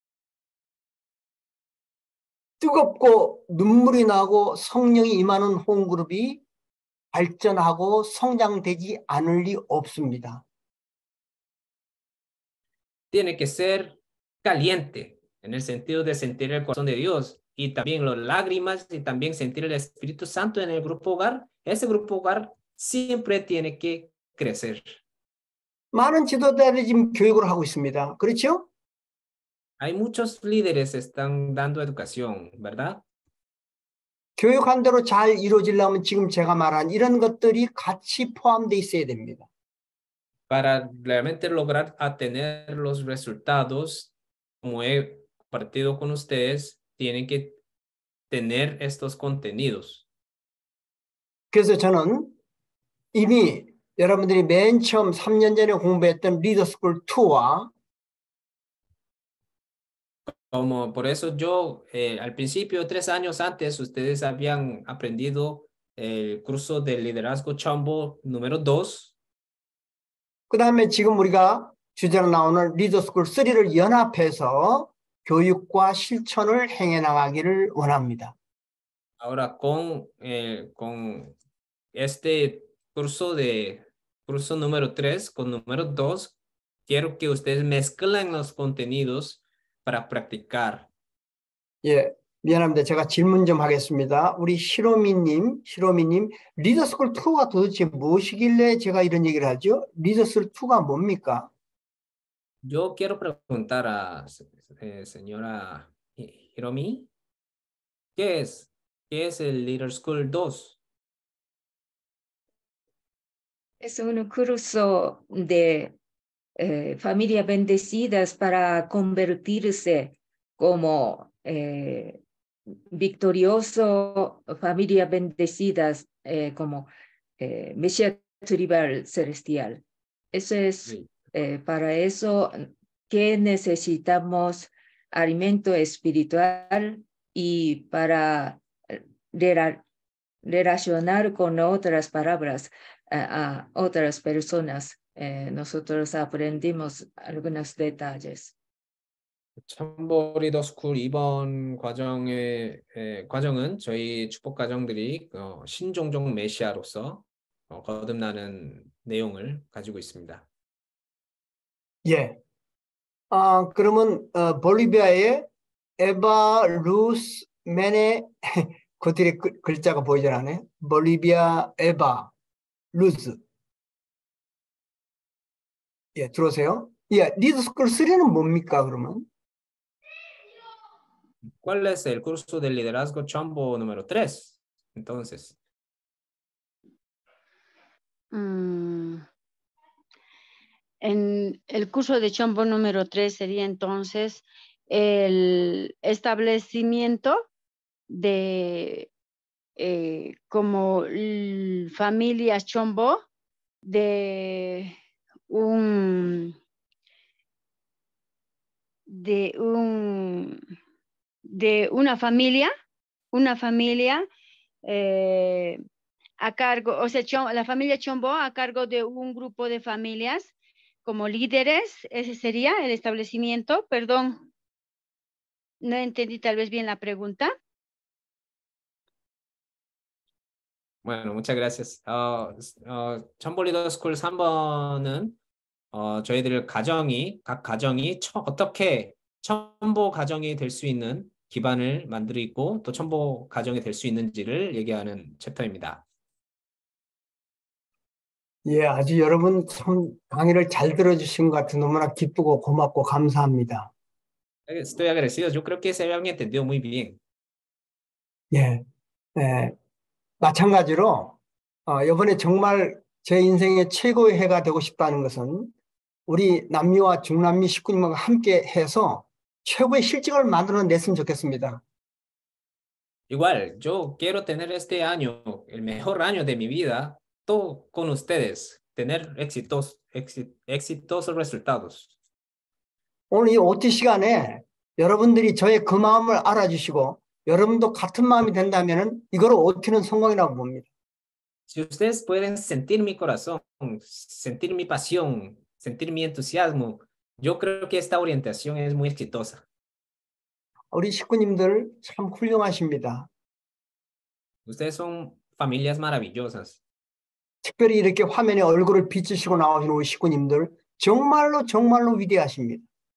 E: 뜨겁고 눈물이 나고 성령이 임하는 홈그룹이 발전하고 성장되지 않을 리 없습니다.
B: tiene que ser caliente, en el sentido de sentir el corazón de Dios y también las lágrimas y también sentir el Espíritu Santo en el grupo hogar. Ese grupo hogar siempre tiene que crecer.
E: 많은 지도자들이 지금 교육을 하고 있습니다. 그렇죠?
B: Hay muchos líderes que están dando educación, ¿verdad?
E: 교육한 대로 잘 이루어지려면 지금 제가 말한 이런 것들이 같이 포함되어 있어야 됩니다.
B: Para realmente lograr tener los resultados, como he compartido con ustedes, tienen que tener estos contenidos.
E: 그래서 저는 이미 여러분들이 맨 처음 3년 전에 공부했던 리더스쿨 2와
B: Como por eso yo, al principio, 3 años antes, ustedes habían aprendido el curso de liderazgo Chambo número 2.
E: 그 다음에 지금 우리가 주제로 나오는 리더스쿨 3를 연합해서 교육과 실천을 행해 나가기를 원합니다.
B: Ahora con este curso número 3 con número 2, quiero que ustedes mezclen los contenidos para practicar.
E: 예, 미안합니다. 제가 질문 좀 하겠습니다. 우리 시로미님, 리더스쿨 2가 도대체 무엇이길래 제가 이런 얘기를 하죠? 리더스쿨 2가 뭡니까?
B: Yo quiero preguntar a señora Hiromi, ¿qué es el Leader School 2?
M: Es un curso de familias bendecidas para convertirse como victorioso familias bendecidas como Mesías tribal celestial. Eso es
B: Sí.
M: Para eso que necesitamos alimento espiritual y para relacionar con otras palabras a otras personas. nosotros aprendimos algunos detalles.
B: 참보 리더스쿨 이번 과정은 저희 축복 가정들이 신종종 메시아로서 거듭나는 내용을 가지고 있습니다.
E: 예. 그러면 볼리비아의 에바 루스 맨의 그 뒤에 글자가 보이질 않네. 볼리비아 에바 루스. 예, 들어오세요. 예, 리더스쿨 3는 뭡니까 그러면?
B: ¿Cuál es el curso de liderazgo Chambo número 3? Entonces.
N: En el curso de Chambo número 3 sería entonces el establecimiento de como familias Chambo de una familia a cargo, o sea, la familia Chambo a cargo de un grupo de familias como líderes. Ese sería el establecimiento. Perdón, no entendí tal vez bien la pregunta.
B: Bueno, muchas gracias. 참보 리더스쿨 3번은 저희들 각 가정이 어떻게 첨보 가정이 될 수 있는 기반을 만들고 또 첨보 가정이 될 수 있는지를 얘기하는 챕터입니다.
E: 예, 아주 여러분 참 강의를 잘 들어주신 것 같아 너무나 기쁘고 고맙고 감사합니다.
B: Estoy agradecido. Yo creo que se habían entendido muy bien.
E: 예, 마찬가지로 이번에 정말 제 인생의 최고의 해가 되고 싶다는 것은 우리 남미와 중남미 식구님과 함께 해서 최고의 실적을 만들어냈으면 좋겠습니다.
B: Igual, yo quiero tener este año, el mejor año de mi vida, todo con ustedes, tener exitosos resultados.
E: 오늘 이 OT 시간에 여러분들이 저의 그 마음을 알아주시고 여러분도 같은 마음이 된다면 이걸 OT는 성공이라고 봅니다.
B: Si ustedes pueden sentir mi corazón, sentir mi pasión, sentir mi entusiasmo, yo creo que esta orientación es muy exitosa.
E: 우리 식구님들 참 훌륭하십니다.
B: Ustedes son familias maravillosas.
E: 특별히 이렇게 화면에 얼굴을 비추시고 나오시는 우리 식구님들 정말로 위대하십니다.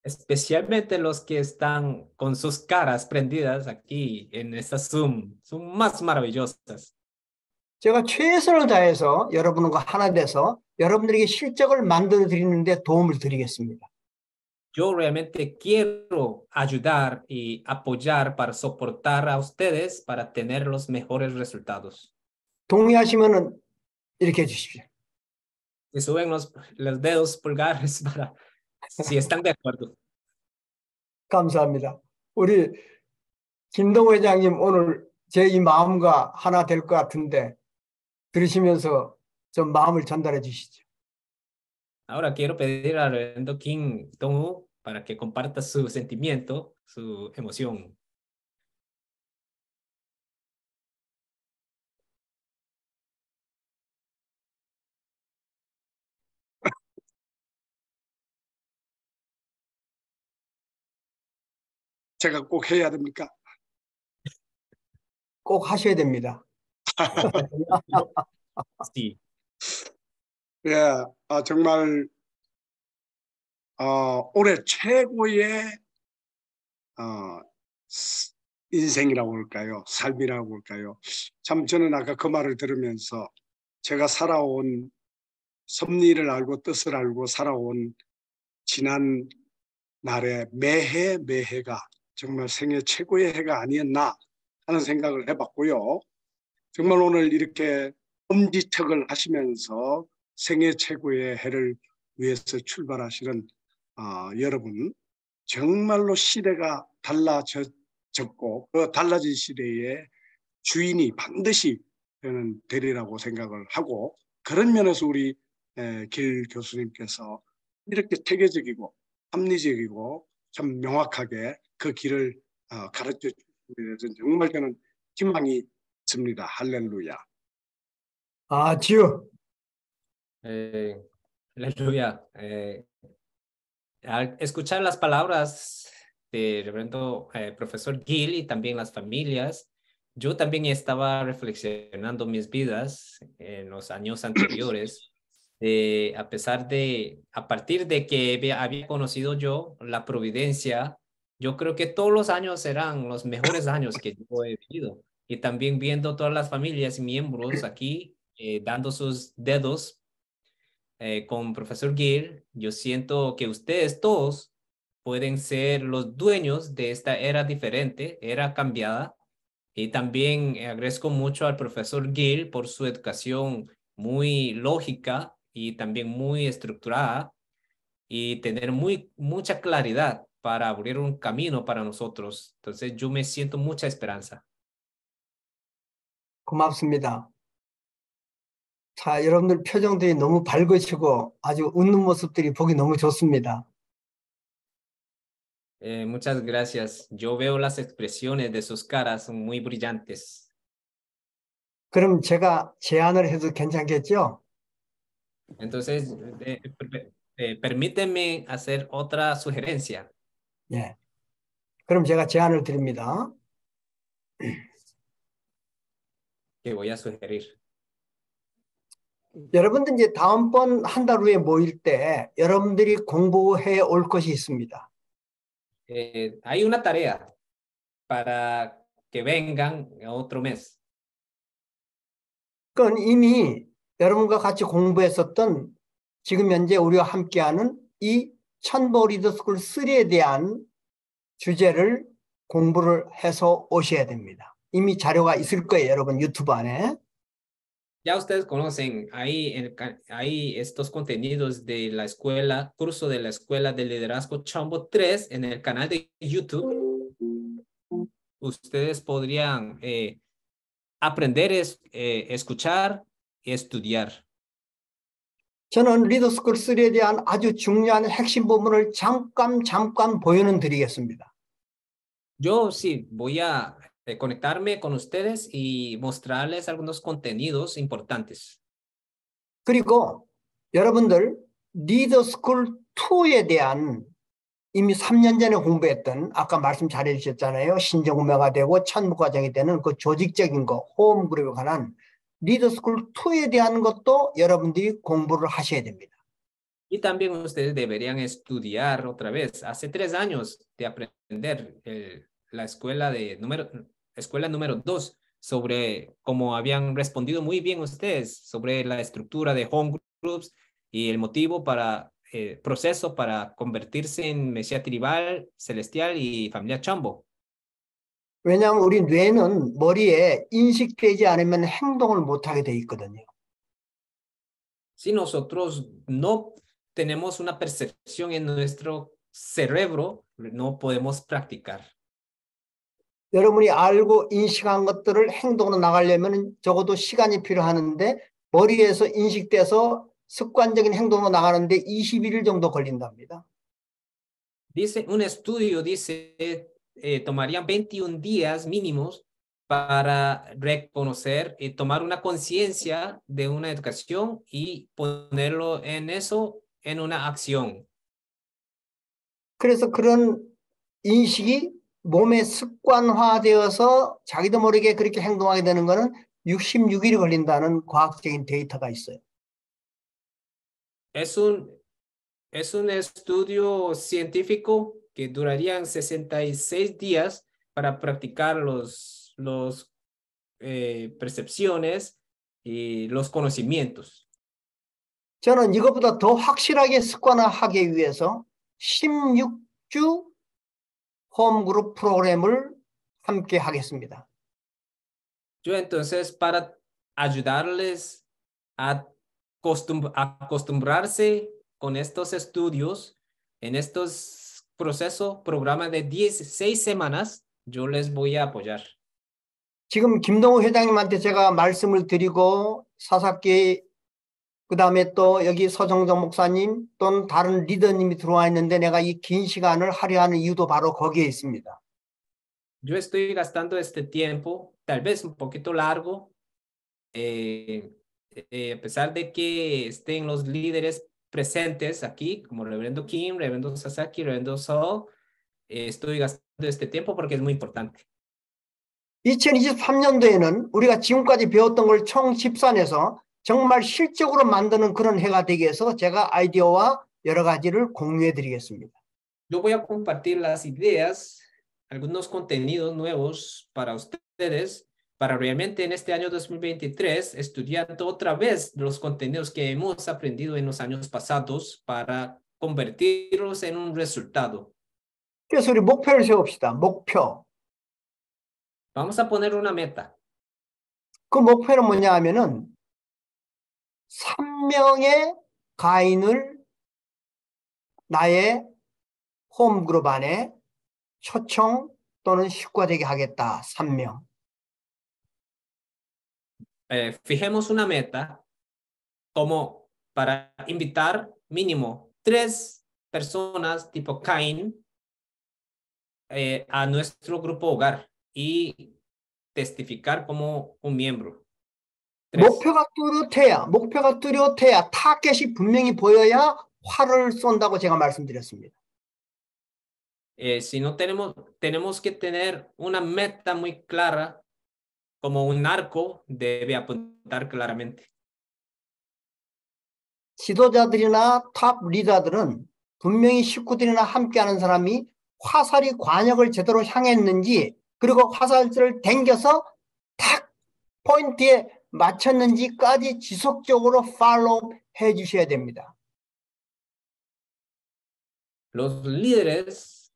B: especialmente los que están con sus caras prendidas aquí en esta Zoom, son más maravillosas.
E: 제가 최선을 다해서 여러분과 하나 돼서 여러분들에게 실적을 만들어 드리는데 도움을 드리겠습니다.
B: Yo realmente quiero ayudar y apoyar para soportar a ustedes para tener los mejores resultados.
E: 동의하시면은 이렇게 해주십시오.
B: Que suben los dedos pulgares para si están de acuerdo.
E: 감사합니다. 우리 김동호 회장님 오늘 제 이 마음과 하나 될 것 같은데 들으시면서 좀 마음을 전달해 주시죠.
B: Ahora quiero pedir al reverendo Kim Dong-woo para que comparta su sentimiento, su emoción.
C: 제가 꼭 해야 됩니까?
E: 꼭 하셔야 됩니다.
B: Sí.
C: 예, 정말 올해 최고의 인생이라고 할까요? 삶이라고 할까요? 참 저는 아까 그 말을 들으면서 제가 살아온 섭리를 알고 뜻을 알고 살아온 지난 날의 매해가 정말 생애 최고의 해가 아니었나 하는 생각을 해봤고요. 정말 오늘 이렇게 엄지척을 하시면서 생애 최고의 해를 위해서 출발하시는 여러분, 정말로 시대가 달라졌고 그 달라진 시대의 주인이 반드시 저는 되리라고 생각을 하고, 그런 면에서 우리 길 교수님께서 이렇게 체계적이고 합리적이고 참 명확하게 그 길을 가르쳐 주시기 위해서 정말 저는 희망이 있습니다. 할렐루야.
E: 아주.
B: Aleluya. Al escuchar las palabras del reverendo profesor Gil y también las familias, yo también estaba reflexionando mis vidas en los años anteriores. A partir de que había conocido yo la providencia, yo creo que todos los años eran los mejores años que yo he vivido. Y también viendo todas las familias y miembros aquí dando sus dedos con profesor Gil, yo siento que ustedes todos pueden ser los dueños de esta era diferente, era cambiada. Y también agradezco mucho al profesor Gil por su educación muy lógica y también muy estructurada y tener mucha claridad para abrir un camino para nosotros. Entonces yo me siento mucha esperanza.
E: 고맙습니다. 자, 여러분들 표정들이 너무 밝으시고 아주 웃는 모습들이 보기 너무 좋습니다.
B: Muchas gracias. Yo veo las expresiones de sus caras, son muy brillantes.
E: 그럼 제가 제안을 해도 괜찮겠죠?
B: Entonces, permíteme hacer otra sugerencia.
E: 예. 그럼 제가 제안을 드립니다.
B: Que voy a sugerir.
E: 여러분들 이제 다음번 한 달 후에 모일 때 여러분들이 공부해 올 것이 있습니다.
B: Hay una tarea para que vengan otro mes.
E: 그건 이미 여러분과 같이 공부했었던 지금 현재 우리와 함께하는 이 천보 리더스쿨 3에 대한 주제를 공부를 해서 오셔야 됩니다. 이미 자료가 있을 거예요, 여러분 유튜브 안에.
B: Ya ustedes conocen, hay estos contenidos de la escuela, curso de la escuela de liderazgo Chombo 3 en el canal de YouTube. Ustedes podrían aprender, escuchar y estudiar.
E: 저는 리더스쿨 3에 대한 아주 중요한 핵심 부분을 잠깐 보여는 드리겠습니다.
B: Yo sí voy a conectarme con ustedes y mostrarles algunos contenidos importantes.
E: 그리고 여러분들 리더스쿨 2에 대한 이미 3년 전에 공부했던 아까 말씀 잘해 주셨잖아요. 신정구매가 되고 천부과정이 되는 그 조직적인 거, 호흡그룹에 관한 리더스쿨 2에 대한 것도 여러분들이 공부를 하셔야 됩니다.
B: Y Y también ustedes deberían estudiar otra vez. Hace 3 años de aprender la escuela número 2 sobre cómo habían respondido muy bien ustedes sobre la estructura de home groups y el motivo para proceso para convertirse en Mesías tribal, celestial y familia Chambo.
E: 왜냐하면 우리 뇌는 머리에 인식되지 않으면 행동을 못하게 돼 있거든요.
B: Si nosotros no tenemos una percepción en nuestro cerebro, no podemos practicar.
E: 여러분이 알고 인식한 것들을 행동으로 나가려면 적어도 시간이 필요하는데 머리에서 인식돼서 습관적인 행동으로 나가는데 21일 정도 걸린답니다.
B: Dice, un estudio dice, tomarían 21 días mínimos para reconocer y tomar una conciencia de una educación y ponerlo en eso, en una acción.
E: 그래서 그런 인식이 몸에 습관화되어서 자기도 모르게 그렇게 행동하게 되는 것은 66일이 걸린다는 과학적인 데이터가 있어요.
B: Es un estudio científico que durarían 66 días para practicar los percepciones y los conocimientos.
E: 저는 이것보다 더 확실하게 습관화하기 위해서 16주 홈그룹 프로그램을 함께 하겠습니다.
B: Yo entonces, para ayudarles a acostumbrarse con estos estudios, en estos procesos, programa de 16 semanas, yo les voy a apoyar.
E: 지금 김동우 회장님한테 제가 말씀을 드리고 사사기 그다음에 또 여기 서정정 목사님 또는 다른 리더님이 들어와 있는데 내가 이 긴 시간을 하려 하는 이유도 바로 거기에 있습니다.
B: Yo estoy gastando este tiempo, tal vez un poquito largo, a pesar de que estén los líderes presentes aquí, como Reverendo Kim, Reverendo Sasaki, Reverendo Saul, estoy gastando este tiempo porque es muy importante.
E: 2023년도에는 우리가 지금까지 배웠던 걸 총 집산해서 정말 실적으로 만드는 그런 해가 되기 위해서 제가 아이디어와 여러 가지를 공유해 드리겠습니다.
B: Yo voy a compartir las ideas, algunos contenidos nuevos para ustedes, para realmente en este año 2023 estudiando otra vez los contenidos que hemos aprendido en los años pasados para convertirlos en un resultado.
E: 그래서 우리 목표를 세웁시다. 목표.
B: Vamos a poner una meta.
E: 그 목표는 뭐냐 하면은 3명의 가인을 나의 홈그룹 안에 초청 또는 식구되게 하겠다. 3명.
B: Fijemos una meta como para invitar mínimo 3 personas tipo Cain a nuestro grupo hogar y testificar como un miembro. 3.
E: 목표가 뚜렷해야 타겟이 분명히 보여야 활을 쏜다고 제가 말씀드렸습니다.
B: Si no tenemos que tener una meta muy clara, como un arco debe apuntar claramente.
E: 지도자들이나 탑 리더들은 분명히 식구들이나 함께하는 사람이 화살이 관역을 제대로 향했는지 그리고 화살을 당겨서 탁 포인트에 맞췄는지까지 지속적으로 팔로우 해 주셔야 됩니다.
B: Los líderes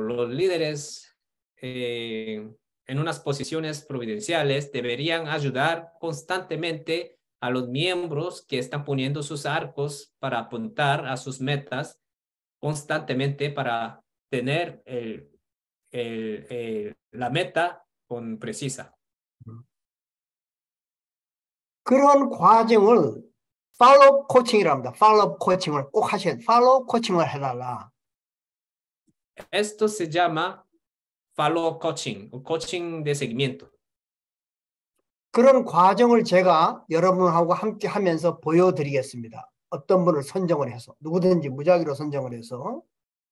B: en unas posiciones providenciales deberían ayudar constantemente a los miembros que están poniendo sus arcos para apuntar a sus metas constantemente para tener la meta con precisa.
E: 그런 과정을 팔로우 코칭이라고 합니다. 팔로우 코칭을 꼭 하셔야 돼요. 팔로우 코칭을 해달라.
B: Esto se llama follow coaching, o coaching de seguimiento.
E: 그런 과정을 제가 여러분하고 함께 하면서 보여드리겠습니다. 어떤 분을 선정을 해서 누구든지 무작위로 선정을 해서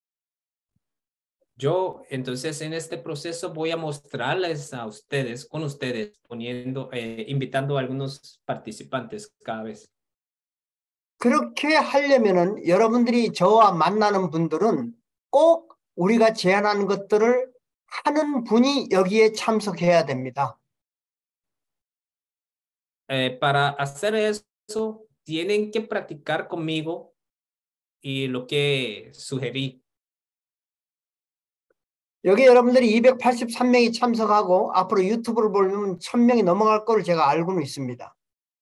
B: Yo entonces en este proceso voy a mostrarles a ustedes, con ustedes, invitando a algunos participantes cada vez.
E: 그렇게 하려면은 여러분들이 저와 만나는 분들은 꼭 우리가 제안한 것들을 하는 분이 여기에 참석해야 됩니다.
B: Para hacer eso, tienen que practicar conmigo y lo que sugerí.
E: 여기 여러분들이 283명이 참석하고 앞으로 유튜브를 보면 1000명이 넘어갈 거를 제가 알고는 있습니다.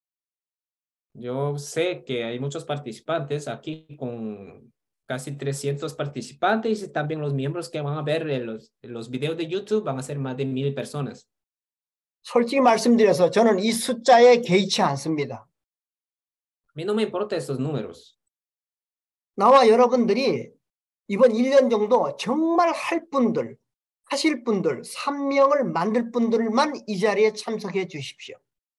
B: Yo sé que hay muchos participantes aquí con casi 300 participantes y también los miembros que van a ver los videos de YouTube van a ser más de 1000 personas.
E: 솔직히 말씀드려서 저는 이 숫자에 개의치 않습니다.
B: A mí no me importan estos números.
E: 나와 여러분들이 이번 1년 정도 정말 할 분들, 하실 분들, 3명을 만들 분들만 이 자리에 참석해 주십시오.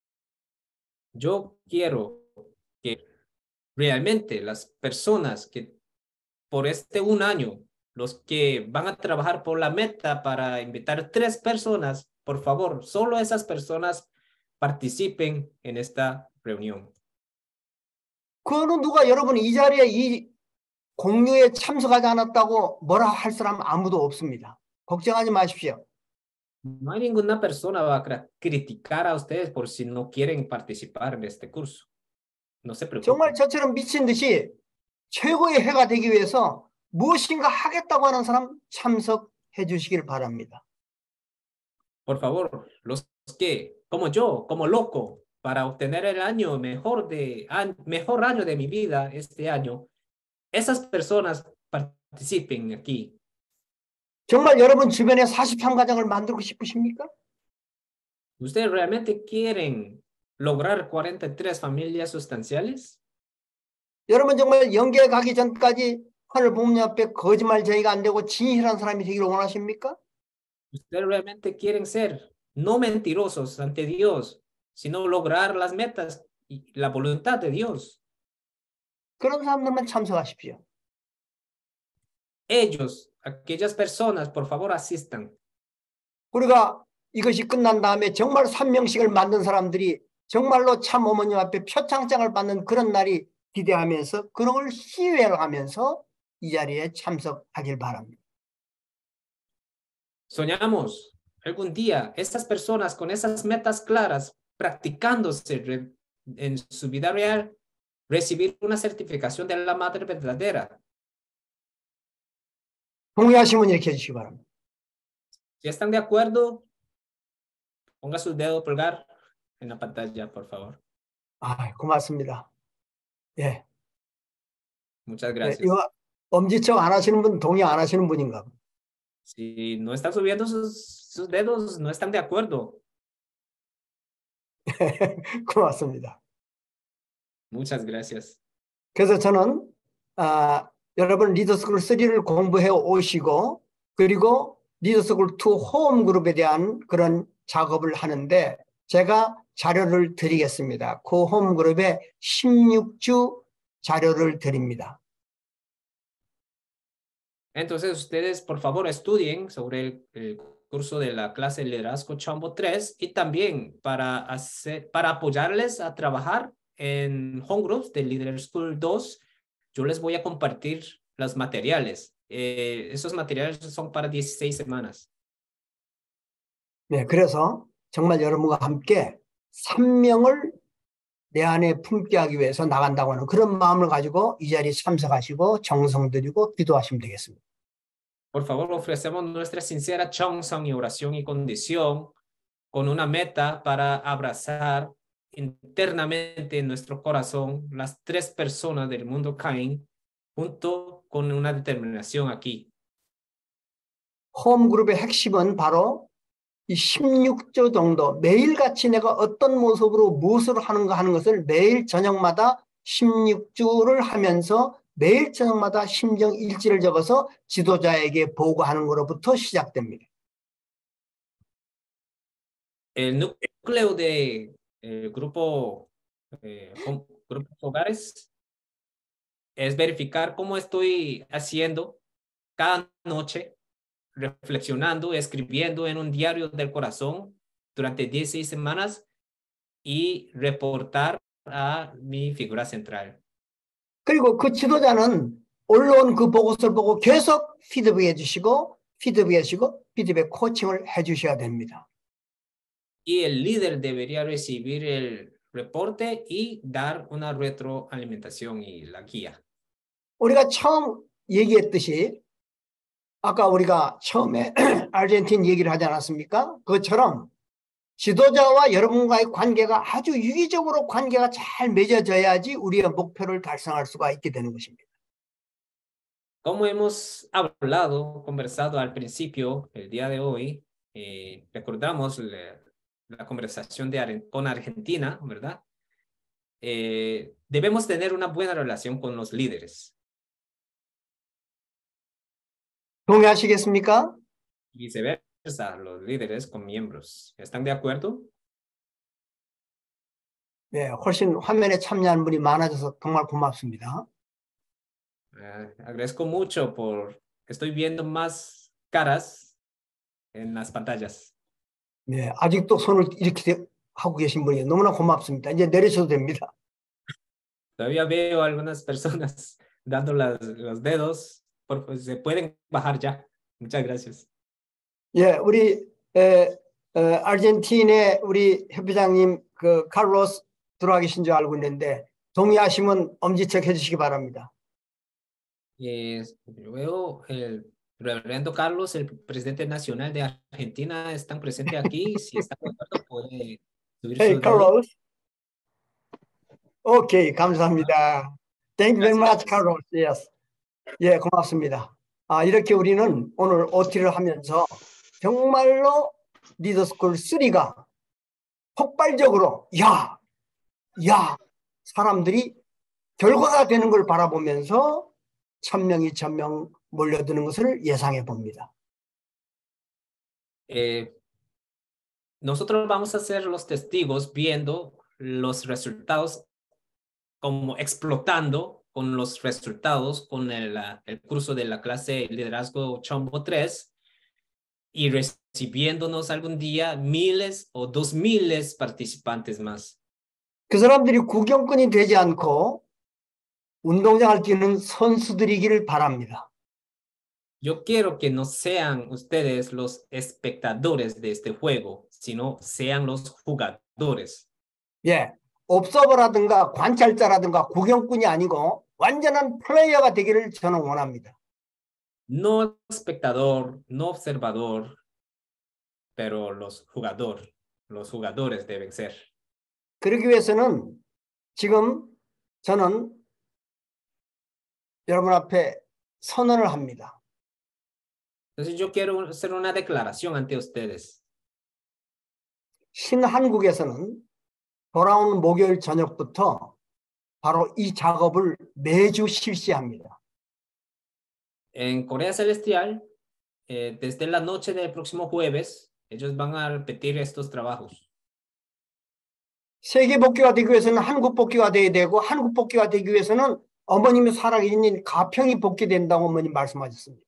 B: Yo quiero que realmente las personas que por este un año, los que van a trabajar por la meta para invitar 3 personas, por favor, solo esas personas participen en esta reunión.
E: 그거는 누가 여러분이 이 자리에 이 공유에 참석하지 않았다고 뭐라 할 사람 아무도 없습니다. 걱정하지 마십시오.
B: No hay ninguna persona va a criticar a ustedes por si no quieren participar en este curso. No se preocupen.
E: 정말 저처럼 미친 듯이 최고의 해가 되기 위해서 무엇인가 하겠다고 하는 사람 참석해 주시길 바랍니다.
B: Por favor, los que, como yo, como loco, para obtener el año mejor año de mi vida este año, esas personas participen aquí.
E: 정말 여러분 주변에 43가정을 만들고 싶으십니까?
B: ¿Ustedes realmente quieren lograr 43 familias sustanciales?
E: 여러분 정말 연계 가기 전까지 하늘 부모님 앞에 거짓말 저희가 안 되고 진실한 사람이 되기를 원하십니까?
B: ¿Ustedes realmente quieren ser no mentirosos ante Dios, sino lograr las metas y la voluntad de Dios?
E: 그런 사람들만 참석하십시오.
B: Ellos, aquellas personas, por favor, asistan.
E: 우리가 이것이 끝난 다음에 정말 3명씩을 만든 사람들이 정말로 참 어머님 앞에 표창장을 받는 그런 날이 기대하면서 그런 걸 희회를 하면서 이 자리에 참석하길 바랍니다.
B: Soñamos algún día estas personas con esas metas claras, practicándose en su vida real, recibir una certificación de la madre verdadera.
E: 동의하시면 이렇게 해주시기 바랍니다.
B: Si están de acuerdo, ponga su dedo pulgar en la pantalla, por favor.
E: 아, 고맙습니다. 예.
B: Muchas gracias.
E: 이거 엄지척 안 하시는 분 동의 안 하시는 분인가?
B: Si no están subiendo sus dedos, no están de acuerdo.
E: 고맙습니다.
B: Muchas gracias.
E: 그래서 저는 여러분 리더스쿨 3를 공부해 오시고 그리고 리더스쿨 2 홈그룹에 대한 그런 작업을 하는데 제가 자료를 드리겠습니다. 그 홈그룹에 16주 자료를 드립니다.
B: Entonces, ustedes, por favor, estudien sobre el curso de la clase Liderazgo Chombo 3 y también para apoyarles a trabajar en home groups de Leader School 2, yo les voy a compartir los materiales. Esos materiales son para 16 semanas.
E: 네, 그래서 정말 여러분과 함께 3명을 내 안에 품게 하기 위해서 나간다고 하는 그런 마음을 가지고 이 자리에 참석하시고 정성 들이고 기도하시면 되겠습니다.
B: Por favor, ofrecemos nuestra sincera chongson y oración y condición con una meta para abrazar internamente en nuestro corazón las 3 personas del mundo Cain junto con una determinación aquí.
E: 홈그룹의 핵심은 바로 이 16조 정도 매일같이 내가 어떤 모습으로 무엇을 하는가 하는 것을 매일 저녁마다 16주를 하면서 매일 저녁마다 심정 일지를 적어서 지도자에게 보고하는 것으로부터 시작됩니다.
B: El núcleo de grupo hogares es verificar cómo estoy haciendo cada noche, reflexionando, escribiendo en un diario del corazón durante 16 semanas y reportar a mi figura central.
E: 그리고 그 지도자는 올라온 그 보고서를 보고 계속 피드백해 주시고 피드백 코칭을 해 주셔야 됩니다.
B: Y el líder debería recibir el reporte y dar una retroalimentación y la guía.
E: 우리가 처음 얘기했듯이 아까 우리가 처음에 아르헨티나 얘기를 하지 않았습니까? 그것처럼 지도자와 여러분과의 관계가 아주 유기적으로 관계가 잘 맺어져야지 우리의 목표를 달성할 수가 있게 되는 것입니다.
B: Como hemos hablado, conversado al principio, el día de hoy, recordamos la conversación con Argentina, ¿verdad? Debemos tener una buena relación con los líderes.
E: 동의하시겠습니까?
B: Viceversa, los líderes con miembros. ¿Están de acuerdo?
E: 네, 훨씬 화면에 참여하는 분이 많아져서 정말 고맙습니다.
B: Agradezco mucho por que estoy viendo más caras en las pantallas.
E: 네, 아직도 손을 이렇게 하고 계신 분이 너무나 고맙습니다. 이제 내리셔도 됩니다.
B: Todavía veo algunas personas dando los dedos. Se pueden bajar ya. Muchas gracias.
E: 예, 우리 아르헨티나의 우리 협회장님 그 카를로스 들어와 계신 줄 알고 있는데 동의하시면 엄지척 해주시기 바랍니다.
B: Luego el reverendo Carlos, el presidente nacional de Argentina, están presentes aquí. Si están de acuerdo, puede subir su dedo.
E: Carlos. 오케이, 감사합니다. Thank you very much, Carlos. Yes. 예, 고맙습니다. 이렇게 우리는 오늘 OT를 하면서 정말로 리더스쿨 3가 폭발적으로 사람들이 결과가 되는 걸 바라보면서 1000명, 2000명 몰려드는 것을 예상해 봅니다.
B: Nosotros vamos a ser los testigos viendo los resultados como explotando con los resultados con el curso de la clase Liderazgo Chombo 3 y recibiéndonos algún día 1000 o 2000 participantes más.
E: 그 사람들이 구경꾼이 되지 않고 운동장을 뛰는 선수들이기를 바랍니다.
B: Yo quiero que no sean ustedes los espectadores de este juego, sino sean los jugadores.
E: 예, 옵서버라든가 관찰자라든가 구경꾼이 아니고 완전한 플레이어가 되기를 저는 원합니다.
B: No espectador, no observador, pero los jugadores deben ser.
E: 그러기 위해서는 지금 저는 여러분 앞에 선언을 합니다.
B: Entonces yo quiero hacer una declaración ante ustedes.
E: 신한국에서는 돌아오는 목요일 저녁부터 바로 이 작업을 매주 실시합니다.
B: En Corea Celestial, desde la noche del próximo jueves, ellos van a repetir estos trabajos.
E: 세계 복귀가 되기 위해서는 한국 복귀가 돼야 되고 한국 복귀가 되기 위해서는 어머님이 살아계신 가평이 복귀된다고 어머님 말씀하셨습니다.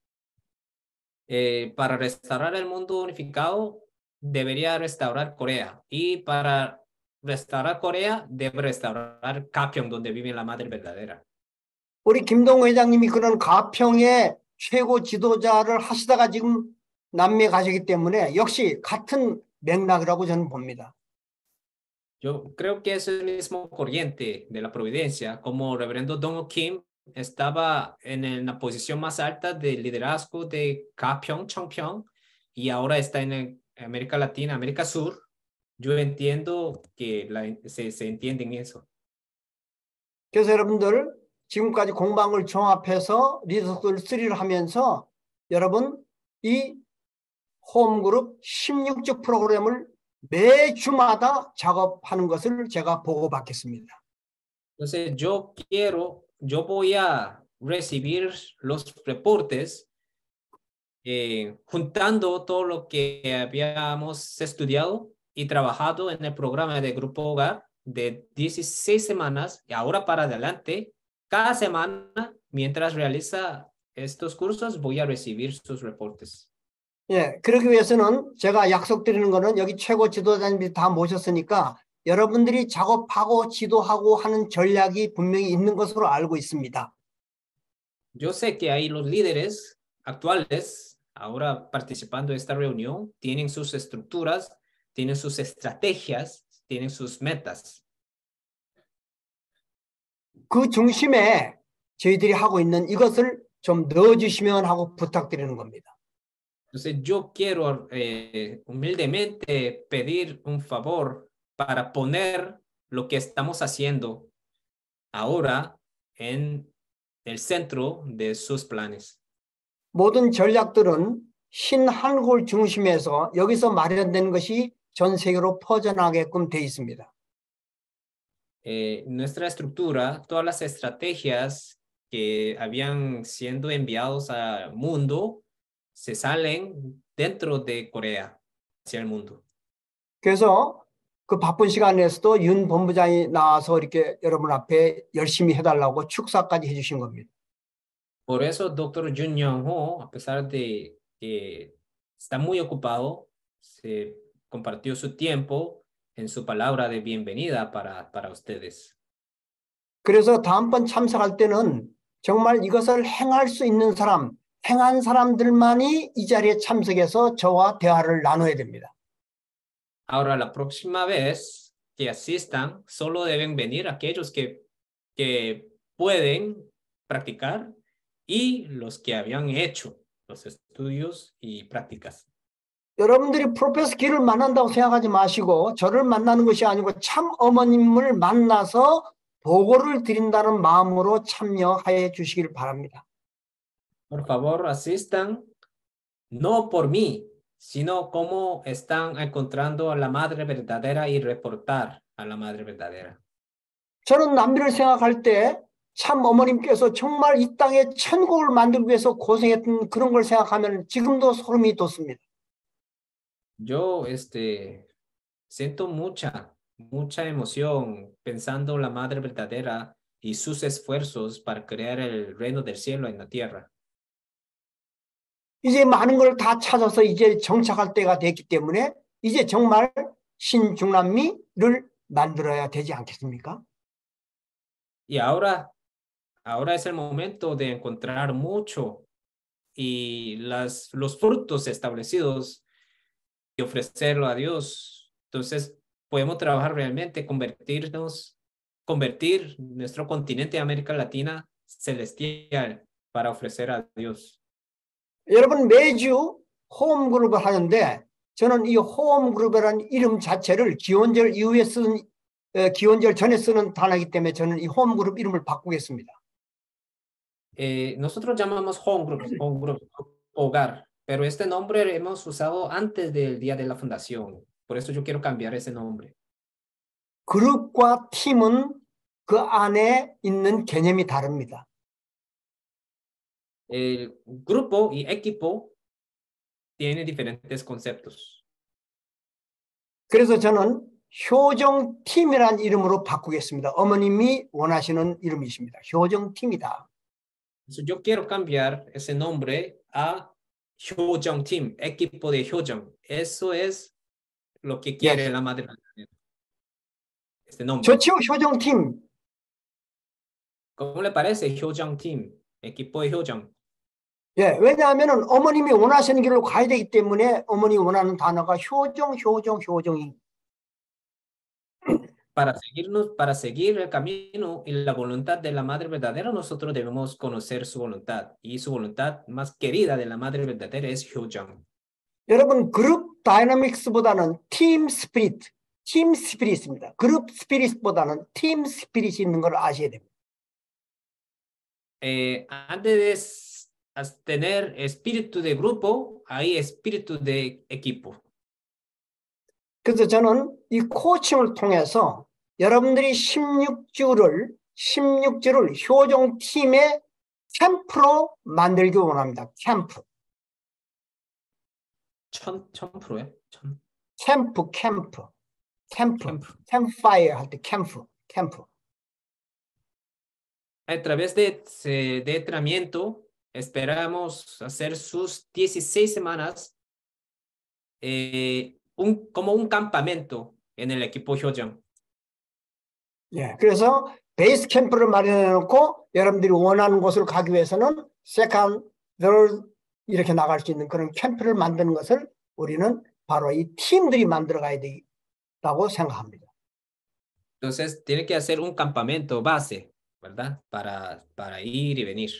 B: Para restaurar el mundo unificado, debería restaurar Corea. Y para restaurar Corea, debe restaurar Gapyeong, donde vive la madre verdadera.
E: 우리 김동호 회장님이 그런 가평의 최고 지도자를 하시다가 지금 남미에 가시기 때문에 역시 같은 맥락이라고 저는 봅니다.
B: Yo creo que es el mismo corriente de la providencia, como el reverendo Dong Kim estaba en la posición más alta del liderazgo de Gapyeong, Chongpyeong, y ahora está en América Latina, América Sur. Yo entiendo que se entiende en eso.
E: 그래서 여러분들 지금까지 공방을 종합해서 리더스쿨 3를 하면서 여러분 이 홈그룹 16주 프로그램을 매주마다 작업하는 것을 제가 보고받겠습니다.
B: Entonces yo voy a recibir los reportes juntando todo lo que habíamos estudiado y trabajado en el programa de Grupo Hogar de 16 semanas y ahora para adelante, cada semana, mientras realiza estos cursos, voy a recibir sus reportes.
E: 예, 그러기 위해서는 제가 약속드리는 거는 여기 최고 지도자님들이 다 모셨으니까 여러분들이 작업하고 지도하고 하는 전략이 분명히 있는 것으로 알고 있습니다.
B: Yo sé que ahí los líderes actuales, ahora participando de esta reunión, tienen sus estructuras, tienen sus estrategias, tienen sus metas.
E: 그 중심에 저희들이 하고 있는 이것을 좀 넣어주시면 하고 부탁드리는 겁니다.
B: Entonces yo quiero humildemente pedir un favor para poner lo que estamos haciendo ahora en el centro de sus planes.
E: 모든 전략들은 신한국을 중심에서 여기서 마련된 것이 전 세계로 퍼져나가게끔 돼 있습니다.
B: Nuestra estructura, todas las estrategias que habían siendo enviados al mundo se salen dentro de Corea hacia el mundo.
E: 그래서 그 바쁜 시간에서도 윤 본부장이 나와서 이렇게 여러분 앞에 열심히 해달라고 축사까지 해주신 겁니다.
B: Por eso, Dr. Jun Young-ho, a pesar de que está muy ocupado, se compartió su tiempo en su palabra de bienvenida para ustedes.
E: 그래서 다음번 참석할 때는 정말 이것을 행할 수 있는 사람, 행한 사람들만이 이 자리에 참석해서 저와 대화를 나눠야 됩니다.
B: Ahora, la próxima vez que asistan, solo deben venir aquellos que pueden practicar y los que habían hecho los estudios y prácticas.
E: 여러분들이 프로페서 길을 만난다고 생각하지 마시고 저를 만나는 것이 아니고 참 어머님을 만나서 보고를 드린다는 마음으로 참여해 주시길 바랍니다.
B: Por favor, asistan no por mí, sino cómo están encontrando a la madre verdadera y reportar a la madre verdadera.
E: 저는 남미를 생각할 때 참 어머님께서 정말 이 땅에 천국을 만들기 위해서 고생했던 그런 걸 생각하면 지금도 소름이 돋습니다.
B: Yo siento mucha emoción pensando en la madre verdadera y sus esfuerzos para crear el reino del cielo en la tierra.
E: 이제 많은 걸 다 찾아서 이제 정착할 때가 됐기 때문에 이제 정말 신중남미를 만들어야 되지 않겠습니까?
B: Y ahora es el momento de encontrar mucho y los frutos establecidos y ofrecerlo a Dios. Entonces podemos trabajar realmente, convertir nuestro continente de América Latina celestial para ofrecer a Dios.
E: 여러분 매주 홈그룹을 하는데 저는 이 홈그룹이라는 이름 자체를 기원절 이후에 쓰는 기원절 전에 쓰는 단어이기 때문에 저는 이 홈그룹 이름을 바꾸겠습니다.
B: Nosotros llamamos home group, hogar, pero este nombre lo hemos usado antes del día de la fundación. Por eso yo quiero cambiar ese nombre.
E: 그룹과 팀은 그 안에 있는 개념이 다릅니다.
B: El grupo y equipo tiene diferentes conceptos.
E: 그래서 저는 효정팀이라는 이름으로 바꾸겠습니다. 어머님이 원하시는 이름이십니다. 효정팀이다.
B: So yo quiero cambiar ese nombre a Hyojong Team, equipo de Hyojong. Eso es lo que quiere la madre. Este nombre.
E: 좋지요, 효정팀.
B: ¿Cómo le parece Hyojong Team, equipo de Hyojong?
E: 예, 왜냐하면 어머님이 원하시는 길로 가야 되기 때문에 어머니 원하는 단어가 효정이.
B: Para seguir el camino y la voluntad de la madre verdadera, nosotros debemos conocer su voluntad. Y su voluntad más querida de la madre verdadera es Hyojong.
E: 여러분, 그룹 다이나믹스보다는 팀 스피릿입니다. 그룹 스피릿보다는 팀 스피릿이 있는 걸 아셔야 됩니다.
B: Antes de tener espíritu de grupo, hay espíritu de equipo.
E: 그래서 저는 이 코칭을 통해서 여러분들이 16주를 효정팀의 캠프로 만들기 원합니다. 캠프.
B: 1000%요?
E: 캠프. 캠프파이어 할 때 캠프.
B: A través de entrenamiento, esperamos hacer sus 16 semanas como un campamento en el equipo Hyojong.
E: 예, 그래서 베이스 캠프를 마련해 놓고 여러분들이 원하는 곳을 가기 위해서는 세컨드, third 이렇게 나갈 수 있는 그런 캠프를 만드는 것을 우리는 바로 이 팀들이 만들어 가야 된다고 생각합니다.
B: Entonces, tiene que hacer un campamento base, ¿verdad? Para ir y venir.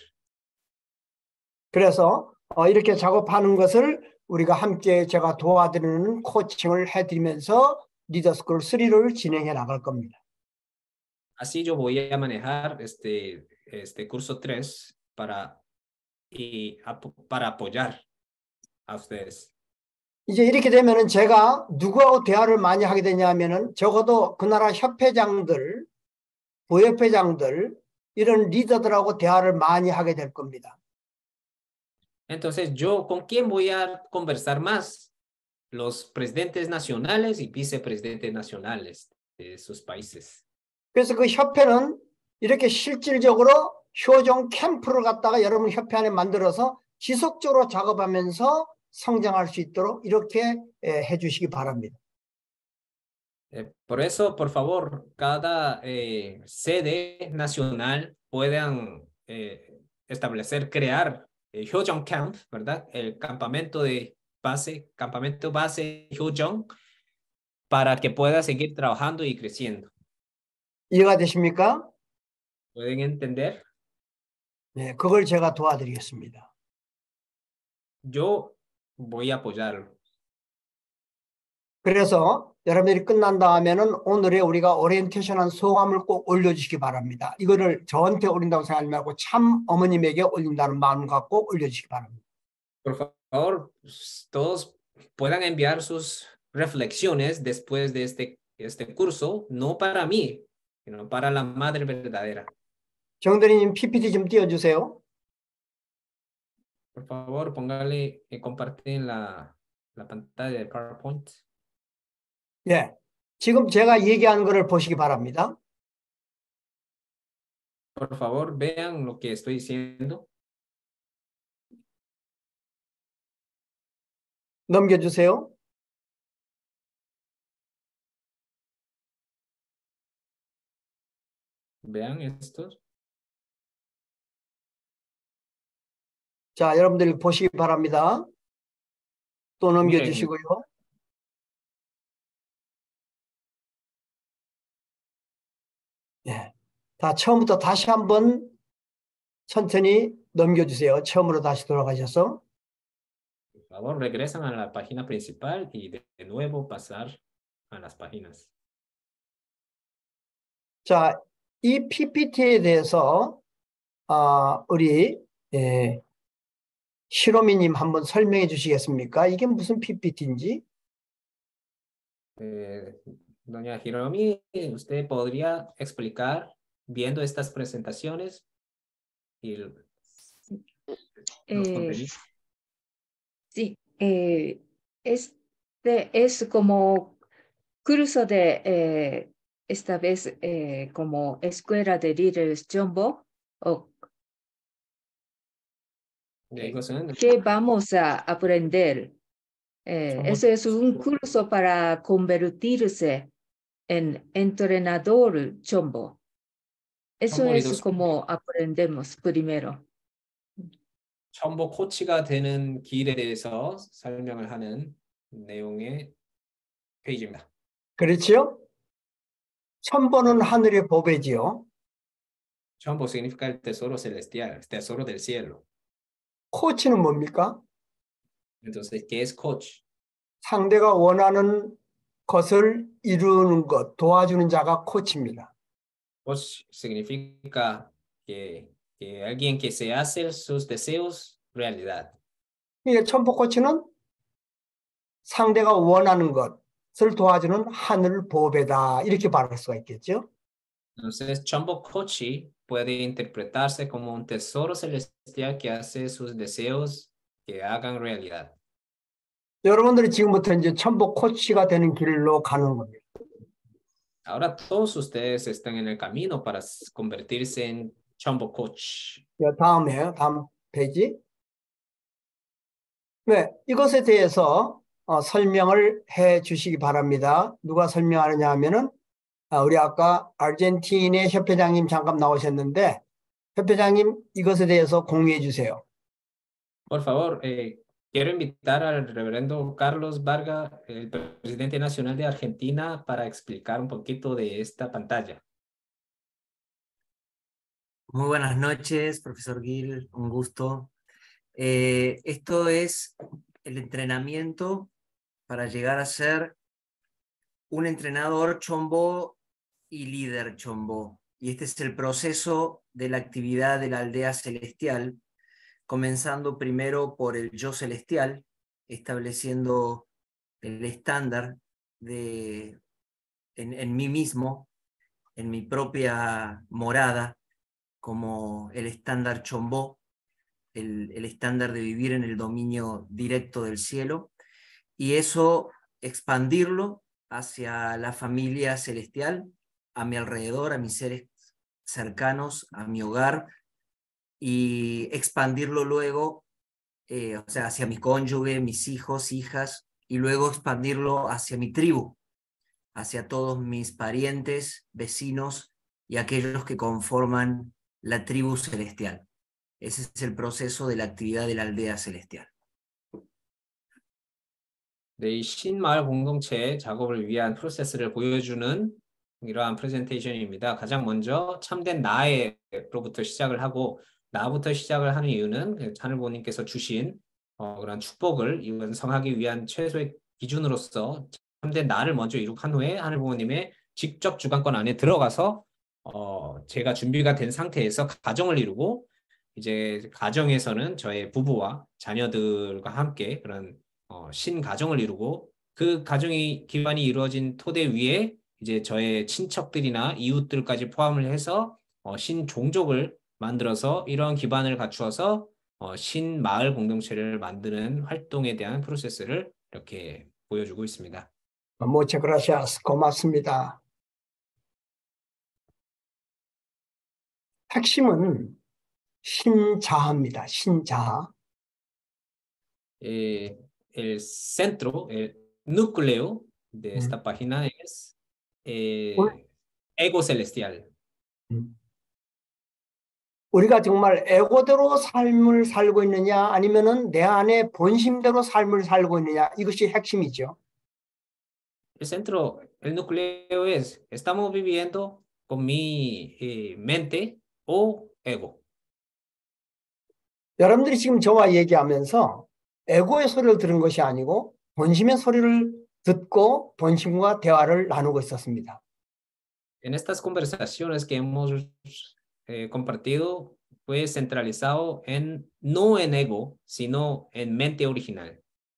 E: 그래서 이렇게 작업하는 것을 우리가 함께 제가 도와드리는 코칭을 해드리면서 리더스쿨 3를 진행해 나갈 겁니다.
B: Así yo voy a manejar este curso 3 para apoyar a ustedes.
E: 이제 이렇게 되면은 제가 누구하고 대화를 많이 하게 되냐면은 적어도 그 나라 협회장들, 부협회장들 이런 리더들하고 대화를 많이 하게 될 겁니다.
B: Entonces, ¿yo con quién voy a conversar más? Los presidentes nacionales y vicepresidentes nacionales de sus países.
E: 그래서 그 협회는 이렇게 실질적으로 효정 캠프를 갖다가 여러분 협회 안에 만들어서 지속적으로 작업하면서 성장할 수 있도록 이렇게 해주시기 바랍니다.
B: Por eso, por favor, cada sede nacional puedan establecer, crear Hyojong Camp, ¿verdad? El campamento base Hyojong, para que pueda seguir trabajando y creciendo.
E: 이해가 되십니까?
B: ¿Pueden entender?
E: 네, 그걸 제가 도와드리겠습니다.
B: Yo voy a apoyarlo.
E: 그래서 여러분들이 끝난다 하면은 오늘의 우리가 오리엔테이션한 소감을 꼭 올려주시기 바랍니다. 이거를 저한테 올린다고 생각하지 말고 참 어머님에게 올린다는 마음 갖고 올려주시기 바랍니다.
B: Por favor, todos puedan enviar sus reflexiones después de este curso, no para mí, sino para la madre verdadera.
E: 정대리님 PPT 좀 띄워주세요.
B: Por favor, póngale y comparten la pantalla de PowerPoint.
E: 예, 지금 제가 얘기하는 것을 보시기 바랍니다.
B: Por favor, vean lo que estoy diciendo.
E: 넘겨주세요.
B: Vean estos.
E: 자, 여러분들 보시기 바랍니다. 또 넘겨주시고요. 예, 다 처음부터 다시 한번 천천히 넘겨주세요. 처음으로 다시 돌아가셔서.
B: Por favor, regresan a la página principal y de nuevo pasar a las páginas.
E: 자, 이 PPT에 대해서 우리 시로미님 한번 설명해 주시겠습니까? 이게 무슨 PPT인지?
B: Doña Hiromi, ¿usted podría explicar viendo estas presentaciones y los contenidos?
M: Sí, este es como curso de esta vez como escuela de líderes Jumbo o ¿qué vamos a aprender? Eso es un curso para convertirse en entrenador Jumbo. Eso es como aprendemos primero.
B: 첨보 코치가 되는 길에 대해서 설명을 하는 내용의 페이지입니다.
E: 그렇죠? 첨보는 하늘의 보배지요.
B: 첨보 significa el tesoro celestial, el tesoro del cielo.
E: 코치는 뭡니까?
B: Entonces, ¿qué es coach?
E: 상대가 원하는 것을 이루는 것, 도와주는 자가 코치입니다.
B: Coach significa que alguien que se hace sus deseos realidad.
E: 이 첨보 코치는 상대가 원하는 것을 도와주는 하늘 보배다 이렇게 말할 수가 있겠죠.
B: Entonces, 첨보 coach puede interpretarse como un tesoro celestial que hace sus deseos que hagan realidad.
E: 여러분들이 지금부터 이제 첨보 코치가 되는 길로 가는 겁니다.
B: Ahora todos ustedes están en el camino para convertirse en 첨보 coach.
E: 다음 페이지. 네, 이것에 대해서 설명을 해 주시기 바랍니다. 누가 설명하느냐 하면은 우리 아까 아르헨틴의 협회장님 잠깐 나오셨는데 협회장님 이것에 대해서 공유해 주세요.
B: Por favor, quiero invitar al reverendo Carlos Vargas, el presidente nacional de Argentina, para explicar un poquito de esta pantalla.
O: Muy buenas noches, profesor Gil, un gusto. Esto es el entrenamiento para llegar a ser un entrenador chombo y líder chombo. Y este es el proceso de la actividad de la aldea celestial, comenzando primero por el yo celestial, estableciendo el estándar en mí mismo, en mi propia morada, como el estándar chombó, el estándar de vivir en el dominio directo del cielo, y eso expandirlo hacia la familia celestial, a mi alrededor, a mis seres cercanos, a mi hogar, y expandirlo luego, o sea, hacia mi cónyuge, mis hijos, hijas, y luego expandirlo hacia mi tribu, hacia todos mis parientes, vecinos y aquellos que conforman la tribu celestial. Ese es el proceso de la actividad de la aldea celestial.
B: 네, 이 신마을 공동체 작업을 위한 프로세스를 보여주는 이러한 프레젠테이션입니다. 가장 먼저 참된 나로부터 시작을 하고 나부터 시작을 하는 이유는 하늘부모님께서 주신 그런 축복을 완성하기 위한 최소의 기준으로서 참된 나를 먼저 이룩한 후에 하늘부모님의 직접 주관권 안에 들어가서 제가 준비가 된 상태에서 가정을 이루고 이제 가정에서는 저의 부부와 자녀들과 함께 그런 신가정을 이루고 그 가정이 기반이 이루어진 토대 위에 이제 저의 친척들이나 이웃들까지 포함을 해서 신종족을 만들어서 이런 기반을 갖추어서 신마을 공동체를 만드는 활동에 대한 프로세스를 이렇게 보여주고 있습니다.
E: Muchas gracias. 고맙습니다. 핵심은 신자아입니다. 신자아.
B: El centro, el núcleo de esta página es ego celestial.
E: 우리가 정말 에고대로 삶을 살고 있느냐 아니면은 내 안에 본심대로 삶을 살고 있느냐 이것이 핵심이죠.
B: El centro, el núcleo es, ¿estamos viviendo con mi mente o ego?
E: 여러분들이 지금 저와 얘기하면서 에고의 소리를 들은 것이 아니고 본심의 소리를 듣고 본심과 대화를 나누고 있었습니다.
B: En estas conversaciones que hemos compartido fue centralizado en no en ego, sino en mente original.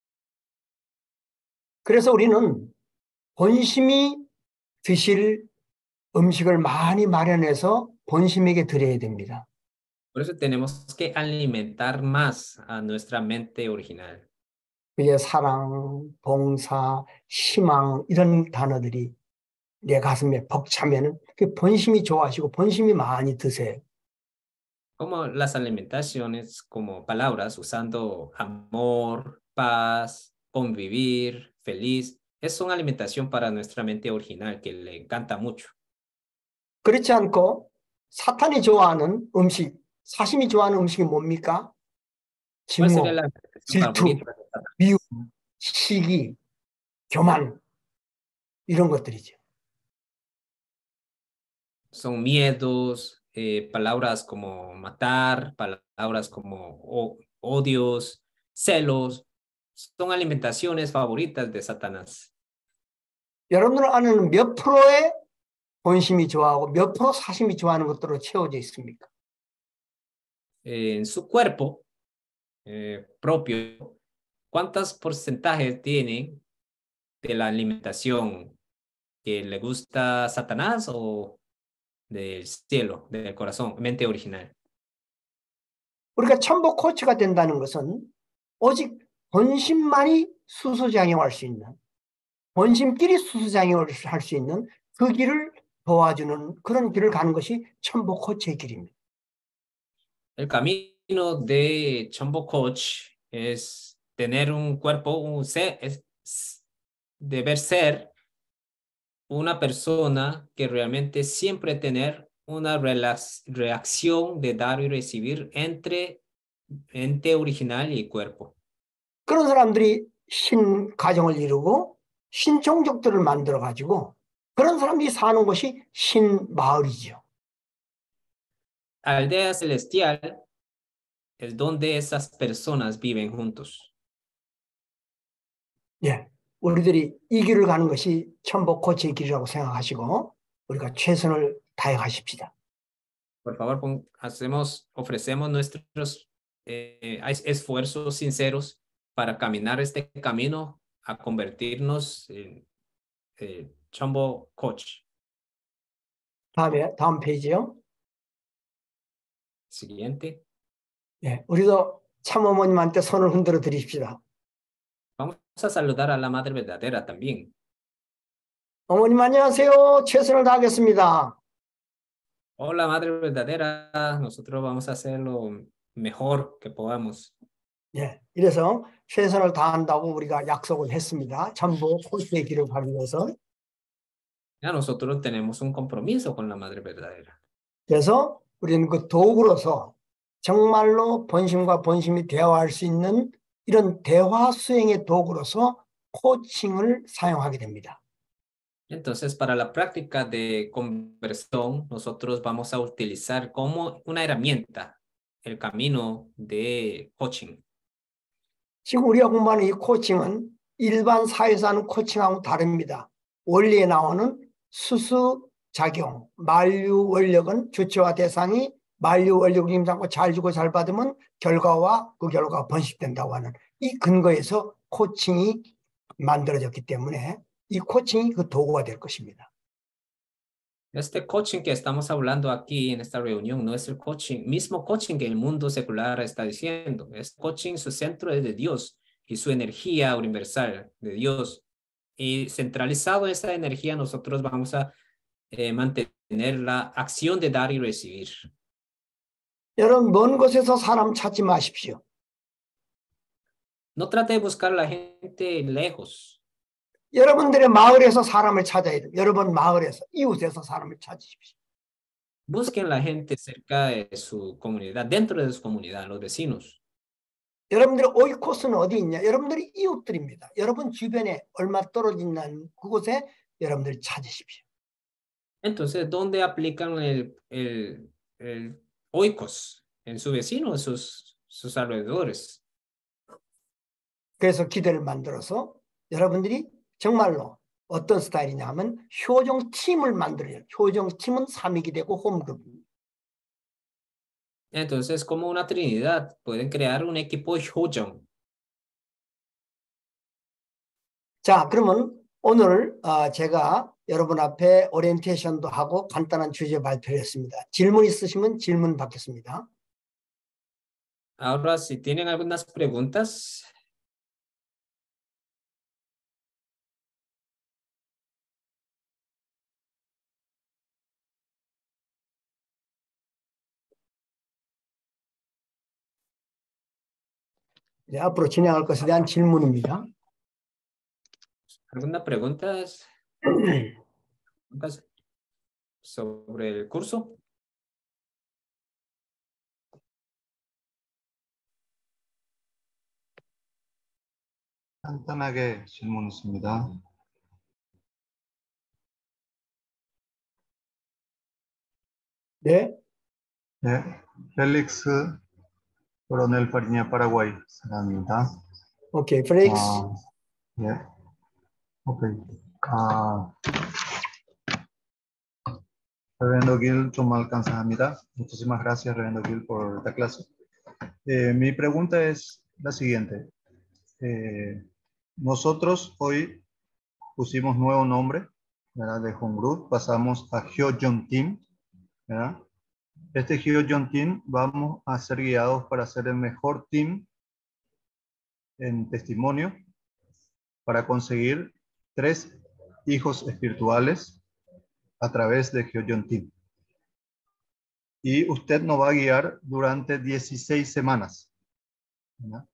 E: 그래서 우리는 본심이 드실 음식을 많이 마련해서 본심에게 드려야 됩니다.
B: Por eso tenemos que alimentar más a nuestra mente original.
E: 그게 사랑, 봉사, 희망 이런 단어들이 내 가슴에 벅차면은 그 본심이 좋아하시고 본심이 많이 드세요.
B: Como las alimentaciones, como palabras usando amor, paz, convivir, feliz, son alimentación para nuestra mente original que le encanta mucho.
E: 그렇지 않고 사탄이 좋아하는 음식, 사심이 좋아하는 음식이 뭡니까? 증오, 질투, 미움, 시기, 교만 이런 것들이죠.
B: Son miedos, palabras como matar, palabras como odios, celos, son alimentaciones favoritas de Satanás.
E: 여러분들 안에는 몇 프로의 본심이 좋아하고 몇 프로 사심이 좋아하는 것들로 채워져 있습니까?
B: En su cuerpo propio, ¿cuántos porcentajes tienen de la alimentación que le gusta a Satanás o del cielo, del corazón, mente original?
E: 우리가 천복 코치가 된다는 것은 오직 본심만이 수수장애할 수 있는, 본심끼리 수수장애를 할 수 있는 그 길을 도와주는 그런 길을 가는 것이 천복 코치의 길입니다.
B: El camino de Chombo Coach es tener un cuerpo, deber ser una persona que realmente siempre tener una reacción de dar y recibir entre ente original y cuerpo.
E: 그런 사람들이 신가정을 이루고 신종족들을 만들어가지고 그런 사람들이 사는 곳이 신마을이죠.
B: Aldea celestial es donde esas personas viven juntos.
E: 예, 우리들이 이 길을 가는 것이 천복 코치의 길이라고 생각하시고 우리가 최선을 다해 가십시다.
B: Por favor, ofrecemos nuestros esfuerzos sinceros para caminar este camino a convertirnos en Chombo Coach.
E: 다음 페이지요.
B: Siguiente.
E: 예, 우리도 참어머님한테 손을 흔들어 드립시다.
B: Vamos a saludar a la Madre Verdadera también.
E: 어머님 안녕하세요. 최선을 다하겠습니다.
B: Hola, Madre Verdadera. Nosotros vamos a hacer lo mejor que podamos.
E: 예, 이래서 최선을 다한다고 우리가 약속을 했습니다. 전부 코스의 길을 가기 위해서.
B: Ya nosotros tenemos un compromiso con la Madre Verdadera.
E: 그래서 우리는 그 도구로서 정말로 본심과 본심이 대화할 수 있는 이런 대화 수행의 도구로서 코칭을 사용하게 됩니다.
B: Entonces, para la práctica de conversión, nosotros vamos a utilizar como una herramienta el camino de coaching.
E: 지금 우리가 공부하는 이 코칭은 일반 사회에서 하는 코칭하고 다릅니다. 원리에 나오는 수수작용, 만류 원력은 주체와 대상이 만류 원력을 임상고 잘 주고 잘 받으면 결과와 그 결과가 번식된다고 하는 이 근거에서 코칭이 만들어졌기 때문에 이 코칭이 그 도구가 될 것입니다.
B: Este coaching que estamos hablando aquí en esta reunión no es el mismo coaching que el mundo secular está diciendo. Es coaching, su centro es de Dios y su energía universal de Dios. Y centralizado esa energía, nosotros vamos a mantener la acción de dar y recibir.
E: 여러분, 먼 곳에서 사람 찾지 마십시오.
B: No trate de buscar a la gente lejos.
E: 여러분들의 마을에서 사람을 찾아야 돼요. 여러분 마을에서, 이웃에서 사람을 찾으십시오.
B: Busquen la gente cerca de su comunidad, dentro de su comunidad, los vecinos.
E: 여러분들의 오이코스는 어디 있냐? 여러분들이 이웃들입니다. 여러분 주변에 얼마 떨어진 그곳에 여러분들이 찾으십시오.
B: Entonces, ¿dónde aplican el oikos? En su vecino, en sus alrededores.
E: 그래서 기대를 만들어서 여러분들이 정말로 어떤 스타일이냐 하면 효정 팀을 만들어요. 효정 팀은 3익이 되고 홈그룹입니다.
B: Entonces, como una trinidad, pueden crear un equipo Hyojong.
E: 자, 그러면 오늘 제가 여러분 앞에 오리엔테이션도 하고 간단한 주제 발표를 했습니다. 질문 있으시면 질문 받겠습니다.
B: Ahora, si tienen algunas preguntas.
E: 네, 앞으로 진행할 것에 대한 질문입니다.
B: ¿Alguna preguntas sobre el curso?
P: 간단하게 질문 있습니다.
E: 네.
P: 네, 펠릭스 Coronel Fariña, Paraguay. 사랑합니다.
E: 오케이, 펠릭스.
P: 예. 오케이. Reverendo Gil, Chomal Kamsahamnida. Muchísimas gracias, Reverendo Gil, por esta clase. Mi pregunta es la siguiente. Nosotros hoy pusimos nuevo nombre, ¿verdad? De Home Group, pasamos a Hyojong Team, ¿verdad? Este Hyojong Team vamos a ser guiados para ser el mejor team en testimonio para conseguir 3 hijos espirituales a través de Hyojong Team. Y usted nos va a guiar durante 16 semanas, ¿verdad?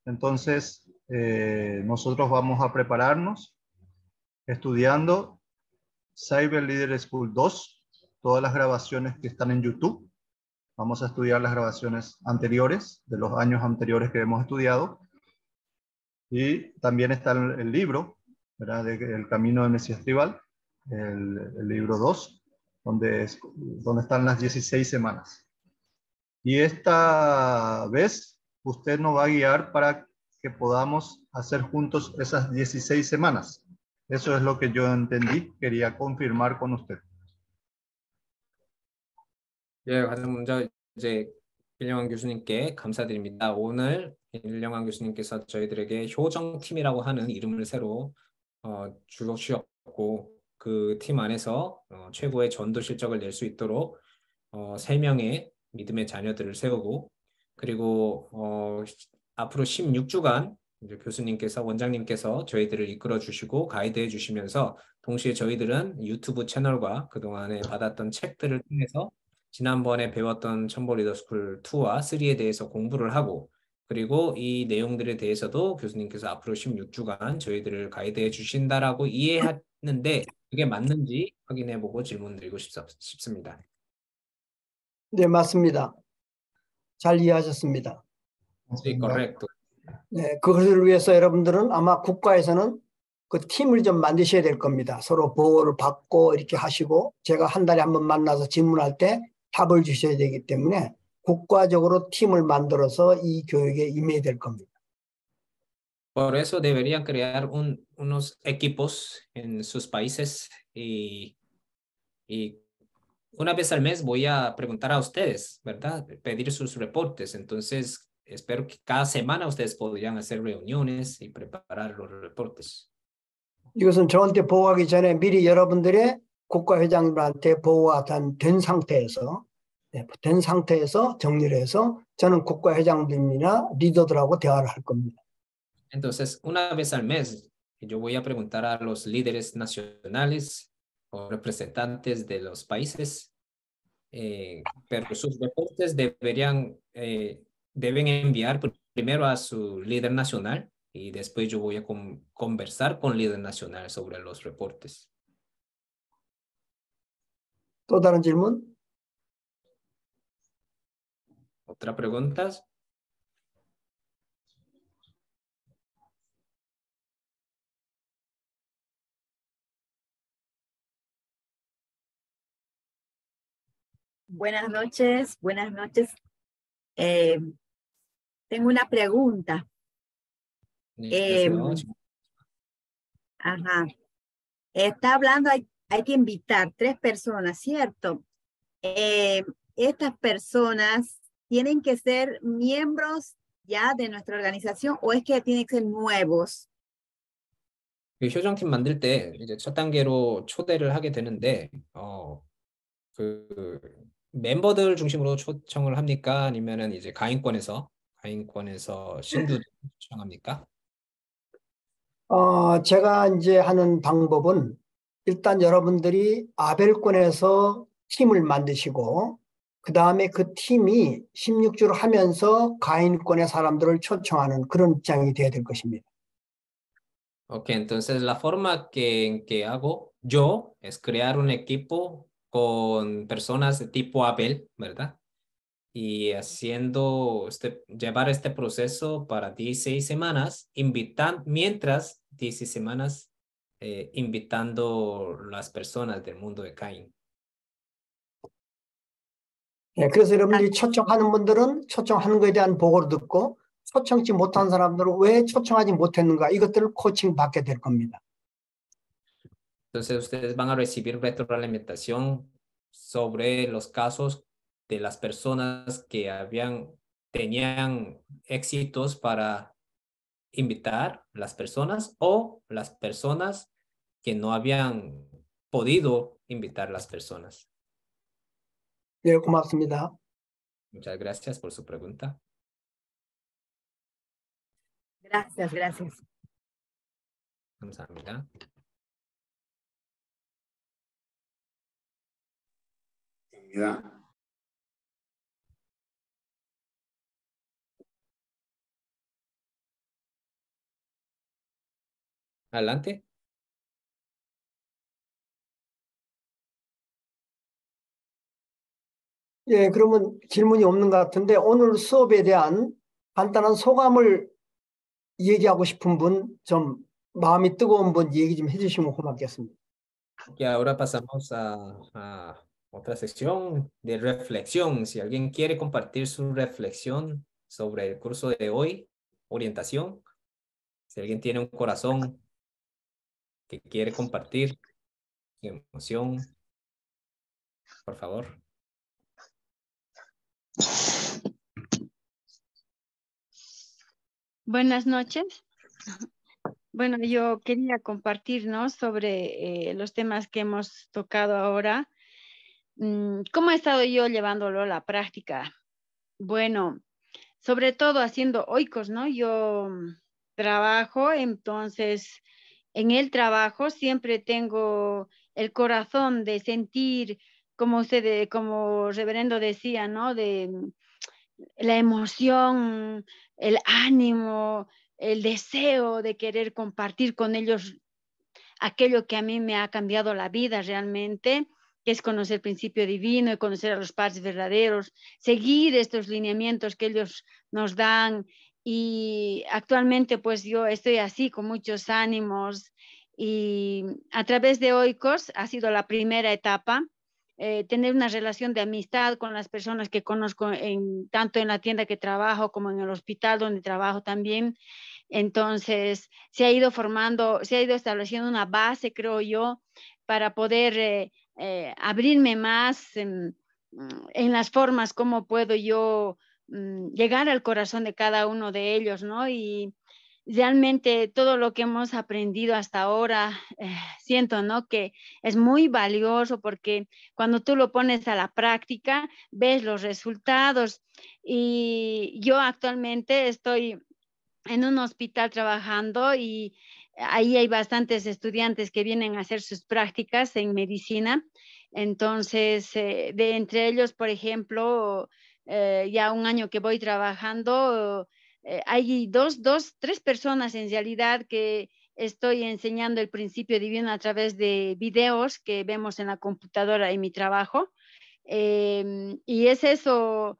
P: Entonces, nosotros vamos a prepararnos estudiando Cyber Leader School 2, todas las grabaciones que están en YouTube. Vamos a estudiar las grabaciones anteriores, de los años anteriores que hemos estudiado. Y también está el libro, ¿verdad? El Camino del Mesías Tribal, el libro 2, donde están las 16 semanas. Y esta vez usted nos va a guiar para que podamos hacer juntos esas 16 semanas. Eso es lo que yo entendí, quería confirmar con usted.
B: 예, 가장 먼저 이제 김영환 교수님께 감사드립니다. 오늘 김영환 교수님께서 저희들에게 효정팀이라고 하는 이름을 새로 주셨고 그 팀 안에서 최고의 전도 실적을 낼 수 있도록 3명의 믿음의 자녀들을 세우고 그리고 앞으로 16주간 이제 교수님께서 원장님께서 저희들을 이끌어 주시고 가이드해 주시면서 동시에 저희들은 유튜브 채널과 그동안에 받았던 책들을 통해서 지난번에 배웠던 첨보 리더스쿨 2와 3에 대해서 공부를 하고 그리고 이 내용들에 대해서도 교수님께서 앞으로 16주간 저희들을 가이드해 주신다라고 이해했는데 그게 맞는지 확인해 보고 질문 드리고 싶습니다.
E: 네, 맞습니다. 잘 이해하셨습니다.
B: Sí, correcto.
E: 네, 그것을 위해서 여러분들은 아마 국가에서는 그 팀을 좀 만드셔야 될 겁니다. 서로 보호를 받고 이렇게 하시고 제가 한 달에 한 번 만나서 질문할 때 답을 주셔야 되기 때문에 국가적으로 팀을 만들어서 이 교육에 임해야 될 겁니다.
B: Por eso deberían crear unos equipos en sus países y una vez al mes voy a preguntar a ustedes, ¿verdad? Pedir sus reportes. Entonces, espero que cada semana ustedes podrían hacer reuniones y preparar los reportes.
E: 이것은 저한테 보고하기 전에 미리 여러분들의 국가회장님한테 보고가 된 상태에서 정리를 해서 저는 국가회장님이나 리더들하고 대화를 할 겁니다.
B: Entonces, una vez al mes, yo voy a preguntar a los líderes nacionales o representantes de los países, pero sus reportes deben enviar primero a su líder nacional y después yo voy a conversar con el líder nacional sobre los reportes.
E: 또 다른 질문?
B: ¿Otra pregunta?
I: Buenas noches, buenas noches. Tengo una pregunta. Ajá. Está hablando, hay que invitar 3 personas, ¿cierto? Estas personas tienen que ser miembros ya de nuestra organización o es que tienen que ser nuevos.
B: 그 효정팀 만들 때 이제 첫 단계로 초대를 하게 되는데 그 멤버들 중심으로 초청을 합니까? 아니면은 이제 가인권에서 신규 초청합니까?
E: 제가 이제 하는 방법은 일단 여러분들이 아벨권에서 팀을 만드시고 그 다음에 그 팀이 16주를 하면서 가인권의 사람들을 초청하는 그런 입장이 돼야 될 것입니다.
B: Ok, entonces la forma que hago yo es crear un equipo con personas de tipo Abel, ¿verdad? Y llevar este proceso para 16 semanas, mientras 16 semanas invitando las personas del mundo de Caín.
E: 네, 그래서 여러분들이 초청하는 분들은 초청하는 것에 대한 보고를 듣고 초청치 못한 사람들은 왜 초청하지 못했는가 이것들을 코칭 받게 될 겁니다.
B: Entonces ustedes van a recibir retroalimentación sobre los casos de las personas que tenían éxitos para invitar las personas o las personas que no habían podido invitar las personas.
E: 네, 고맙습니다.
B: Muchas gracias por su pregunta.
I: Gracias, gracias.
B: 감사합니다. Adelante.
E: 예, 그러면 질문이 없는 것 같은데 오늘 수업에 대한 간단한 sogam을 얘기하고 싶은 분, 좀 마음이 뜨거운 분 얘기 좀 해주시면 고맙겠습니다.
B: Y ahora pasamos a otra sección de reflexión. Si alguien quiere compartir su reflexión sobre el curso de hoy, orientación, si alguien tiene un corazón que quiere compartir su emoción, por favor.
N: Buenas noches. Bueno, yo quería compartir, ¿no?, sobre los temas que hemos tocado ahora. ¿Cómo he estado yo llevándolo a la práctica? Bueno, sobre todo haciendo oikos, ¿no? Yo trabajo, entonces en el trabajo siempre tengo el corazón de sentir, como usted, como reverendo decía, ¿no?, de la emoción, el ánimo, el deseo de querer compartir con ellos aquello que a mí me ha cambiado la vida realmente, que es conocer el principio divino y conocer a los padres verdaderos, seguir estos lineamientos que ellos nos dan. Y actualmente pues yo estoy así con muchos ánimos y a través de Oikos ha sido la primera etapa. Tener una relación de amistad con las personas que conozco tanto en la tienda que trabajo como en el hospital donde trabajo también. Entonces se ha ido formando, se ha ido estableciendo una base, creo yo, para poder abrirme más en las formas como puedo yo llegar al corazón de cada uno de ellos, ¿no? Y realmente todo lo que hemos aprendido hasta ahora, siento, ¿no?, que es muy valioso porque cuando tú lo pones a la práctica, ves los resultados. Y yo actualmente estoy en un hospital trabajando y ahí hay bastantes estudiantes que vienen a hacer sus prácticas en medicina. Entonces, de entre ellos, por ejemplo, ya un año que voy trabajando, hay tres personas en realidad que estoy enseñando el principio divino a través de videos que vemos en la computadora en mi trabajo. Y es eso,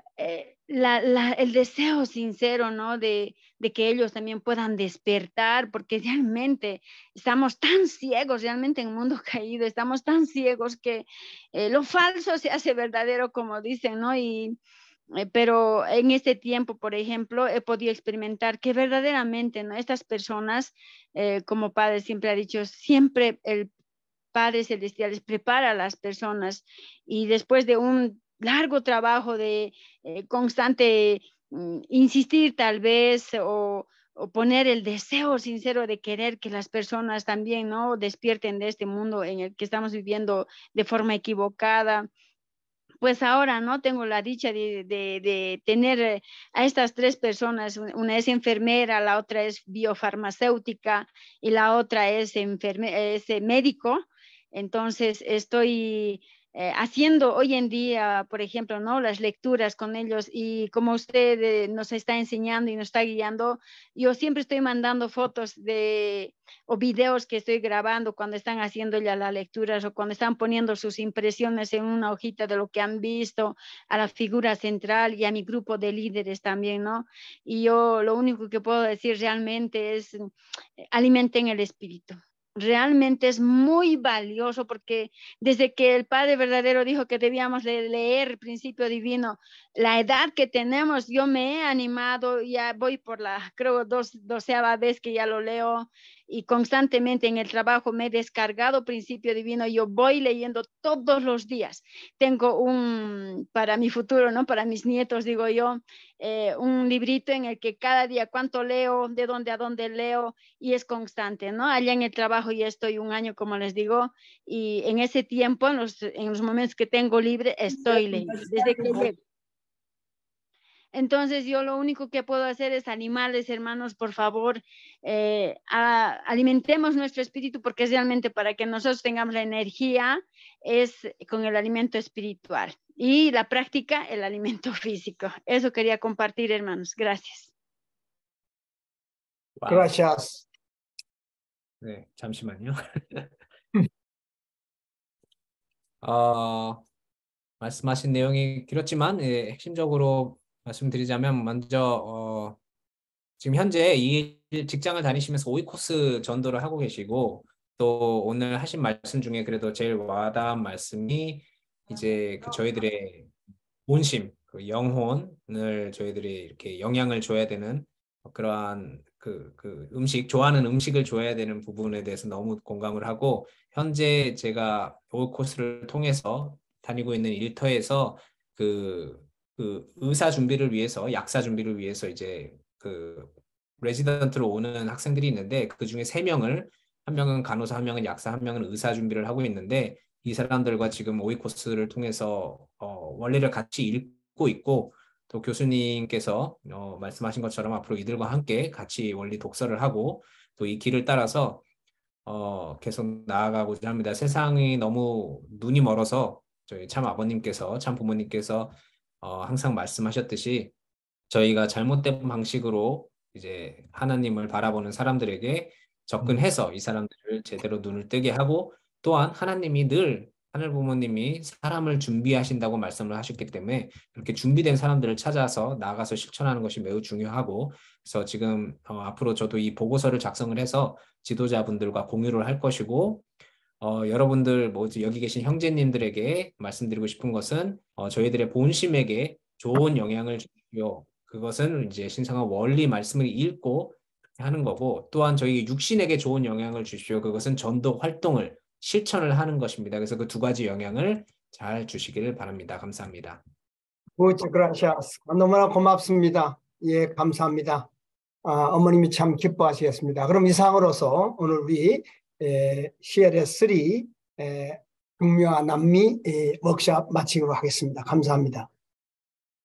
N: el deseo sincero, ¿no?, de que ellos también puedan despertar, porque realmente estamos tan ciegos, realmente en el mundo caído, estamos tan ciegos que lo falso se hace verdadero, como dicen, ¿no? Pero en este tiempo, por ejemplo, he podido experimentar que verdaderamente, ¿no?, estas personas, como Padre siempre ha dicho, siempre el Padre Celestial les prepara a las personas y después de un largo trabajo de constante insistir tal vez o poner el deseo sincero de querer que las personas también, ¿no?, despierten de este mundo en el que estamos viviendo de forma equivocada. Pues ahora, ¿no?, tengo la dicha de tener a estas tres personas. Una es enfermera, la otra es biofarmacéutica y la otra es médico. Entonces estoy haciendo hoy en día, por ejemplo, ¿no?, las lecturas con ellos y como usted nos está enseñando y nos está guiando, yo siempre estoy mandando fotos o videos que estoy grabando cuando están haciendo ya las lecturas o cuando están poniendo sus impresiones en una hojita de lo que han visto a la figura central y a mi grupo de líderes también, ¿no? Y yo lo único que puedo decir realmente es alimenten el espíritu. Realmente es muy valioso porque desde que el Padre verdadero dijo que debíamos leer el principio divino, la edad que tenemos, yo me he animado, ya voy por la, creo, 12ª vez que ya lo leo y constantemente en el trabajo me he descargado principio divino, yo voy leyendo todos los días. Tengo para mi futuro, ¿no?, para mis nietos, digo yo, un librito en el que cada día cuánto leo, de dónde a dónde leo y es constante, ¿no? Allá en el trabajo ya estoy un año, como les digo, y en ese tiempo, en los momentos que tengo libre, estoy leyendo, desde que llego. Entonces yo lo único que puedo hacer es animarles, hermanos, por favor, alimentemos nuestro espíritu porque es realmente para que nosotros tengamos la energía, es con el alimento espiritual y la práctica, el alimento físico. Eso quería compartir, hermanos. Gracias.
B: Wow.
E: Gracias.
B: 네, 잠시만요. 말씀하신 내용이 길었지만 핵심적으로 말씀드리자면 먼저 지금 현재 이 직장을 다니시면서 5위 코스 전도를 하고 계시고 또 오늘 하신 말씀 중에 그래도 제일 와닿은 말씀이 이제 그 저희들의 본심, 그 영혼을 저희들이 이렇게 영향을 줘야 되는 그러한 그 음식, 좋아하는 음식을 줘야 되는 부분에 대해서 너무 공감을 하고 현재 제가 5위 코스를 통해서 다니고 있는 일터에서 그 의사 준비를 위해서 약사 준비를 위해서 이제 그 레지던트로 오는 학생들이 있는데 그 중에 3명을 한 명은 간호사, 한 명은 약사, 한 명은 의사 준비를 하고 있는데 이 사람들과 지금 5위 코스를 통해서 원리를 같이 읽고 있고 또 교수님께서 말씀하신 것처럼 앞으로 이들과 함께 같이 원리 독서를 하고 또 이 길을 따라서 계속 나아가고자 합니다. 세상이 너무 눈이 멀어서 저희 참 아버님께서 참 부모님께서 항상 말씀하셨듯이 저희가 잘못된 방식으로 이제 하나님을 바라보는 사람들에게 접근해서 이 사람들을 제대로 눈을 뜨게 하고 또한 하나님이 늘 하늘 부모님이 사람을 준비하신다고 말씀을 하셨기 때문에 그렇게 준비된 사람들을 찾아서 나가서 실천하는 것이 매우 중요하고 그래서 지금 앞으로 저도 이 보고서를 작성을 해서 지도자분들과 공유를 할 것이고 여러분들 여기 계신 형제님들에게 말씀드리고 싶은 것은 저희들의 본심에게 좋은 영향을 주십시오. 그것은 이제 신성한 원리 말씀을 읽고 하는 거고 또한 저희 육신에게 좋은 영향을 주십시오. 그것은 전도 활동을 실천을 하는 것입니다. 그래서 그 2가지 영향을 잘 주시기를 바랍니다. 감사합니다.
E: Muchas gracias. 너무나 고맙습니다. 예, 감사합니다. 어머님이 참 기뻐하시겠습니다. 그럼 이상으로서 오늘 우리 CLS3 극묘와 남미 워크숍 마치도록 하겠습니다. 감사합니다.